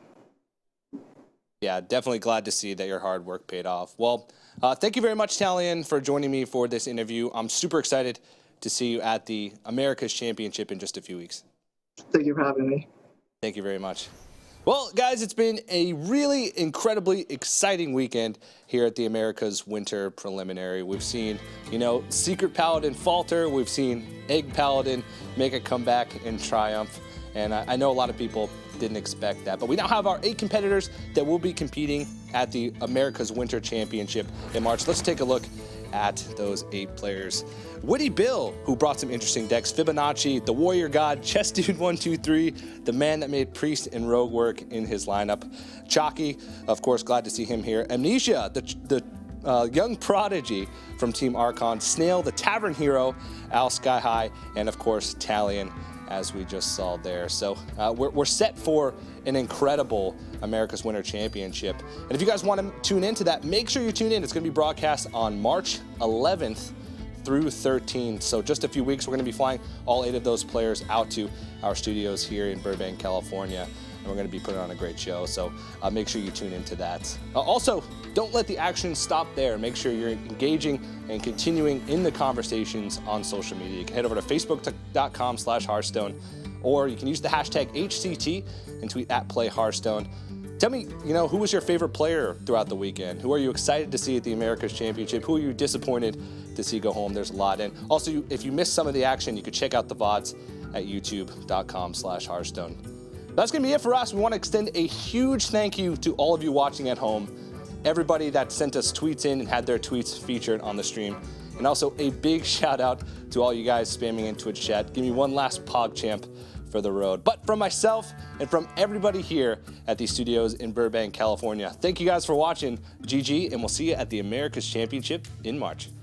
Yeah, definitely glad to see that your hard work paid off. Well, uh, thank you very much, Talion, for joining me for this interview. I'm super excited to see you at the America's Championship in just a few weeks. Thank you for having me. Thank you very much. Well, guys, it's been a really incredibly exciting weekend here at the America's Winter Preliminary. We've seen, you know, Secret Paladin falter. We've seen Egg Paladin make a comeback in triumph. And I, I know a lot of people didn't expect that. But we now have our eight competitors that will be competing at the America's Winter Championship in March. Let's take a look at those eight players. Witty Bill, who brought some interesting decks. Fibonacci, the Warrior God, Chess Dude one two three, the man that made Priest and Rogue work in his lineup. Chalky, of course, glad to see him here. Amnesia, the, the uh, young prodigy from Team Archon. Snail, the Tavern Hero, Al Sky High, and of course, Talion, as we just saw there. So uh, we're, we're set for an incredible America's Winter Championship. And if you guys want to tune into that, make sure you tune in. It's going to be broadcast on March eleventh through thirteenth. So just a few weeks, we're going to be flying all eight of those players out to our studios here in Burbank, California. And we're going to be putting on a great show. So uh, make sure you tune into that. Uh, also, don't let the action stop there. Make sure you're engaging and continuing in the conversations on social media. You can head over to facebook dot com slash Hearthstone, or you can use the hashtag H C T and tweet at Play Hearthstone. Tell me, you know, who was your favorite player throughout the weekend? Who are you excited to see at the America's Championship? Who are you disappointed to see go home? There's a lot. And also, if you missed some of the action, you could check out the V O Ds at youtube dot com slash Hearthstone. That's going to be it for us. We want to extend a huge thank you to all of you watching at home, everybody that sent us tweets in and had their tweets featured on the stream, and also a big shout out to all you guys spamming in Twitch chat. Give me one last PogChamp for the road. But from myself and from everybody here at the studios in Burbank, California, thank you guys for watching. G G, and we'll see you at the America's Championship in March.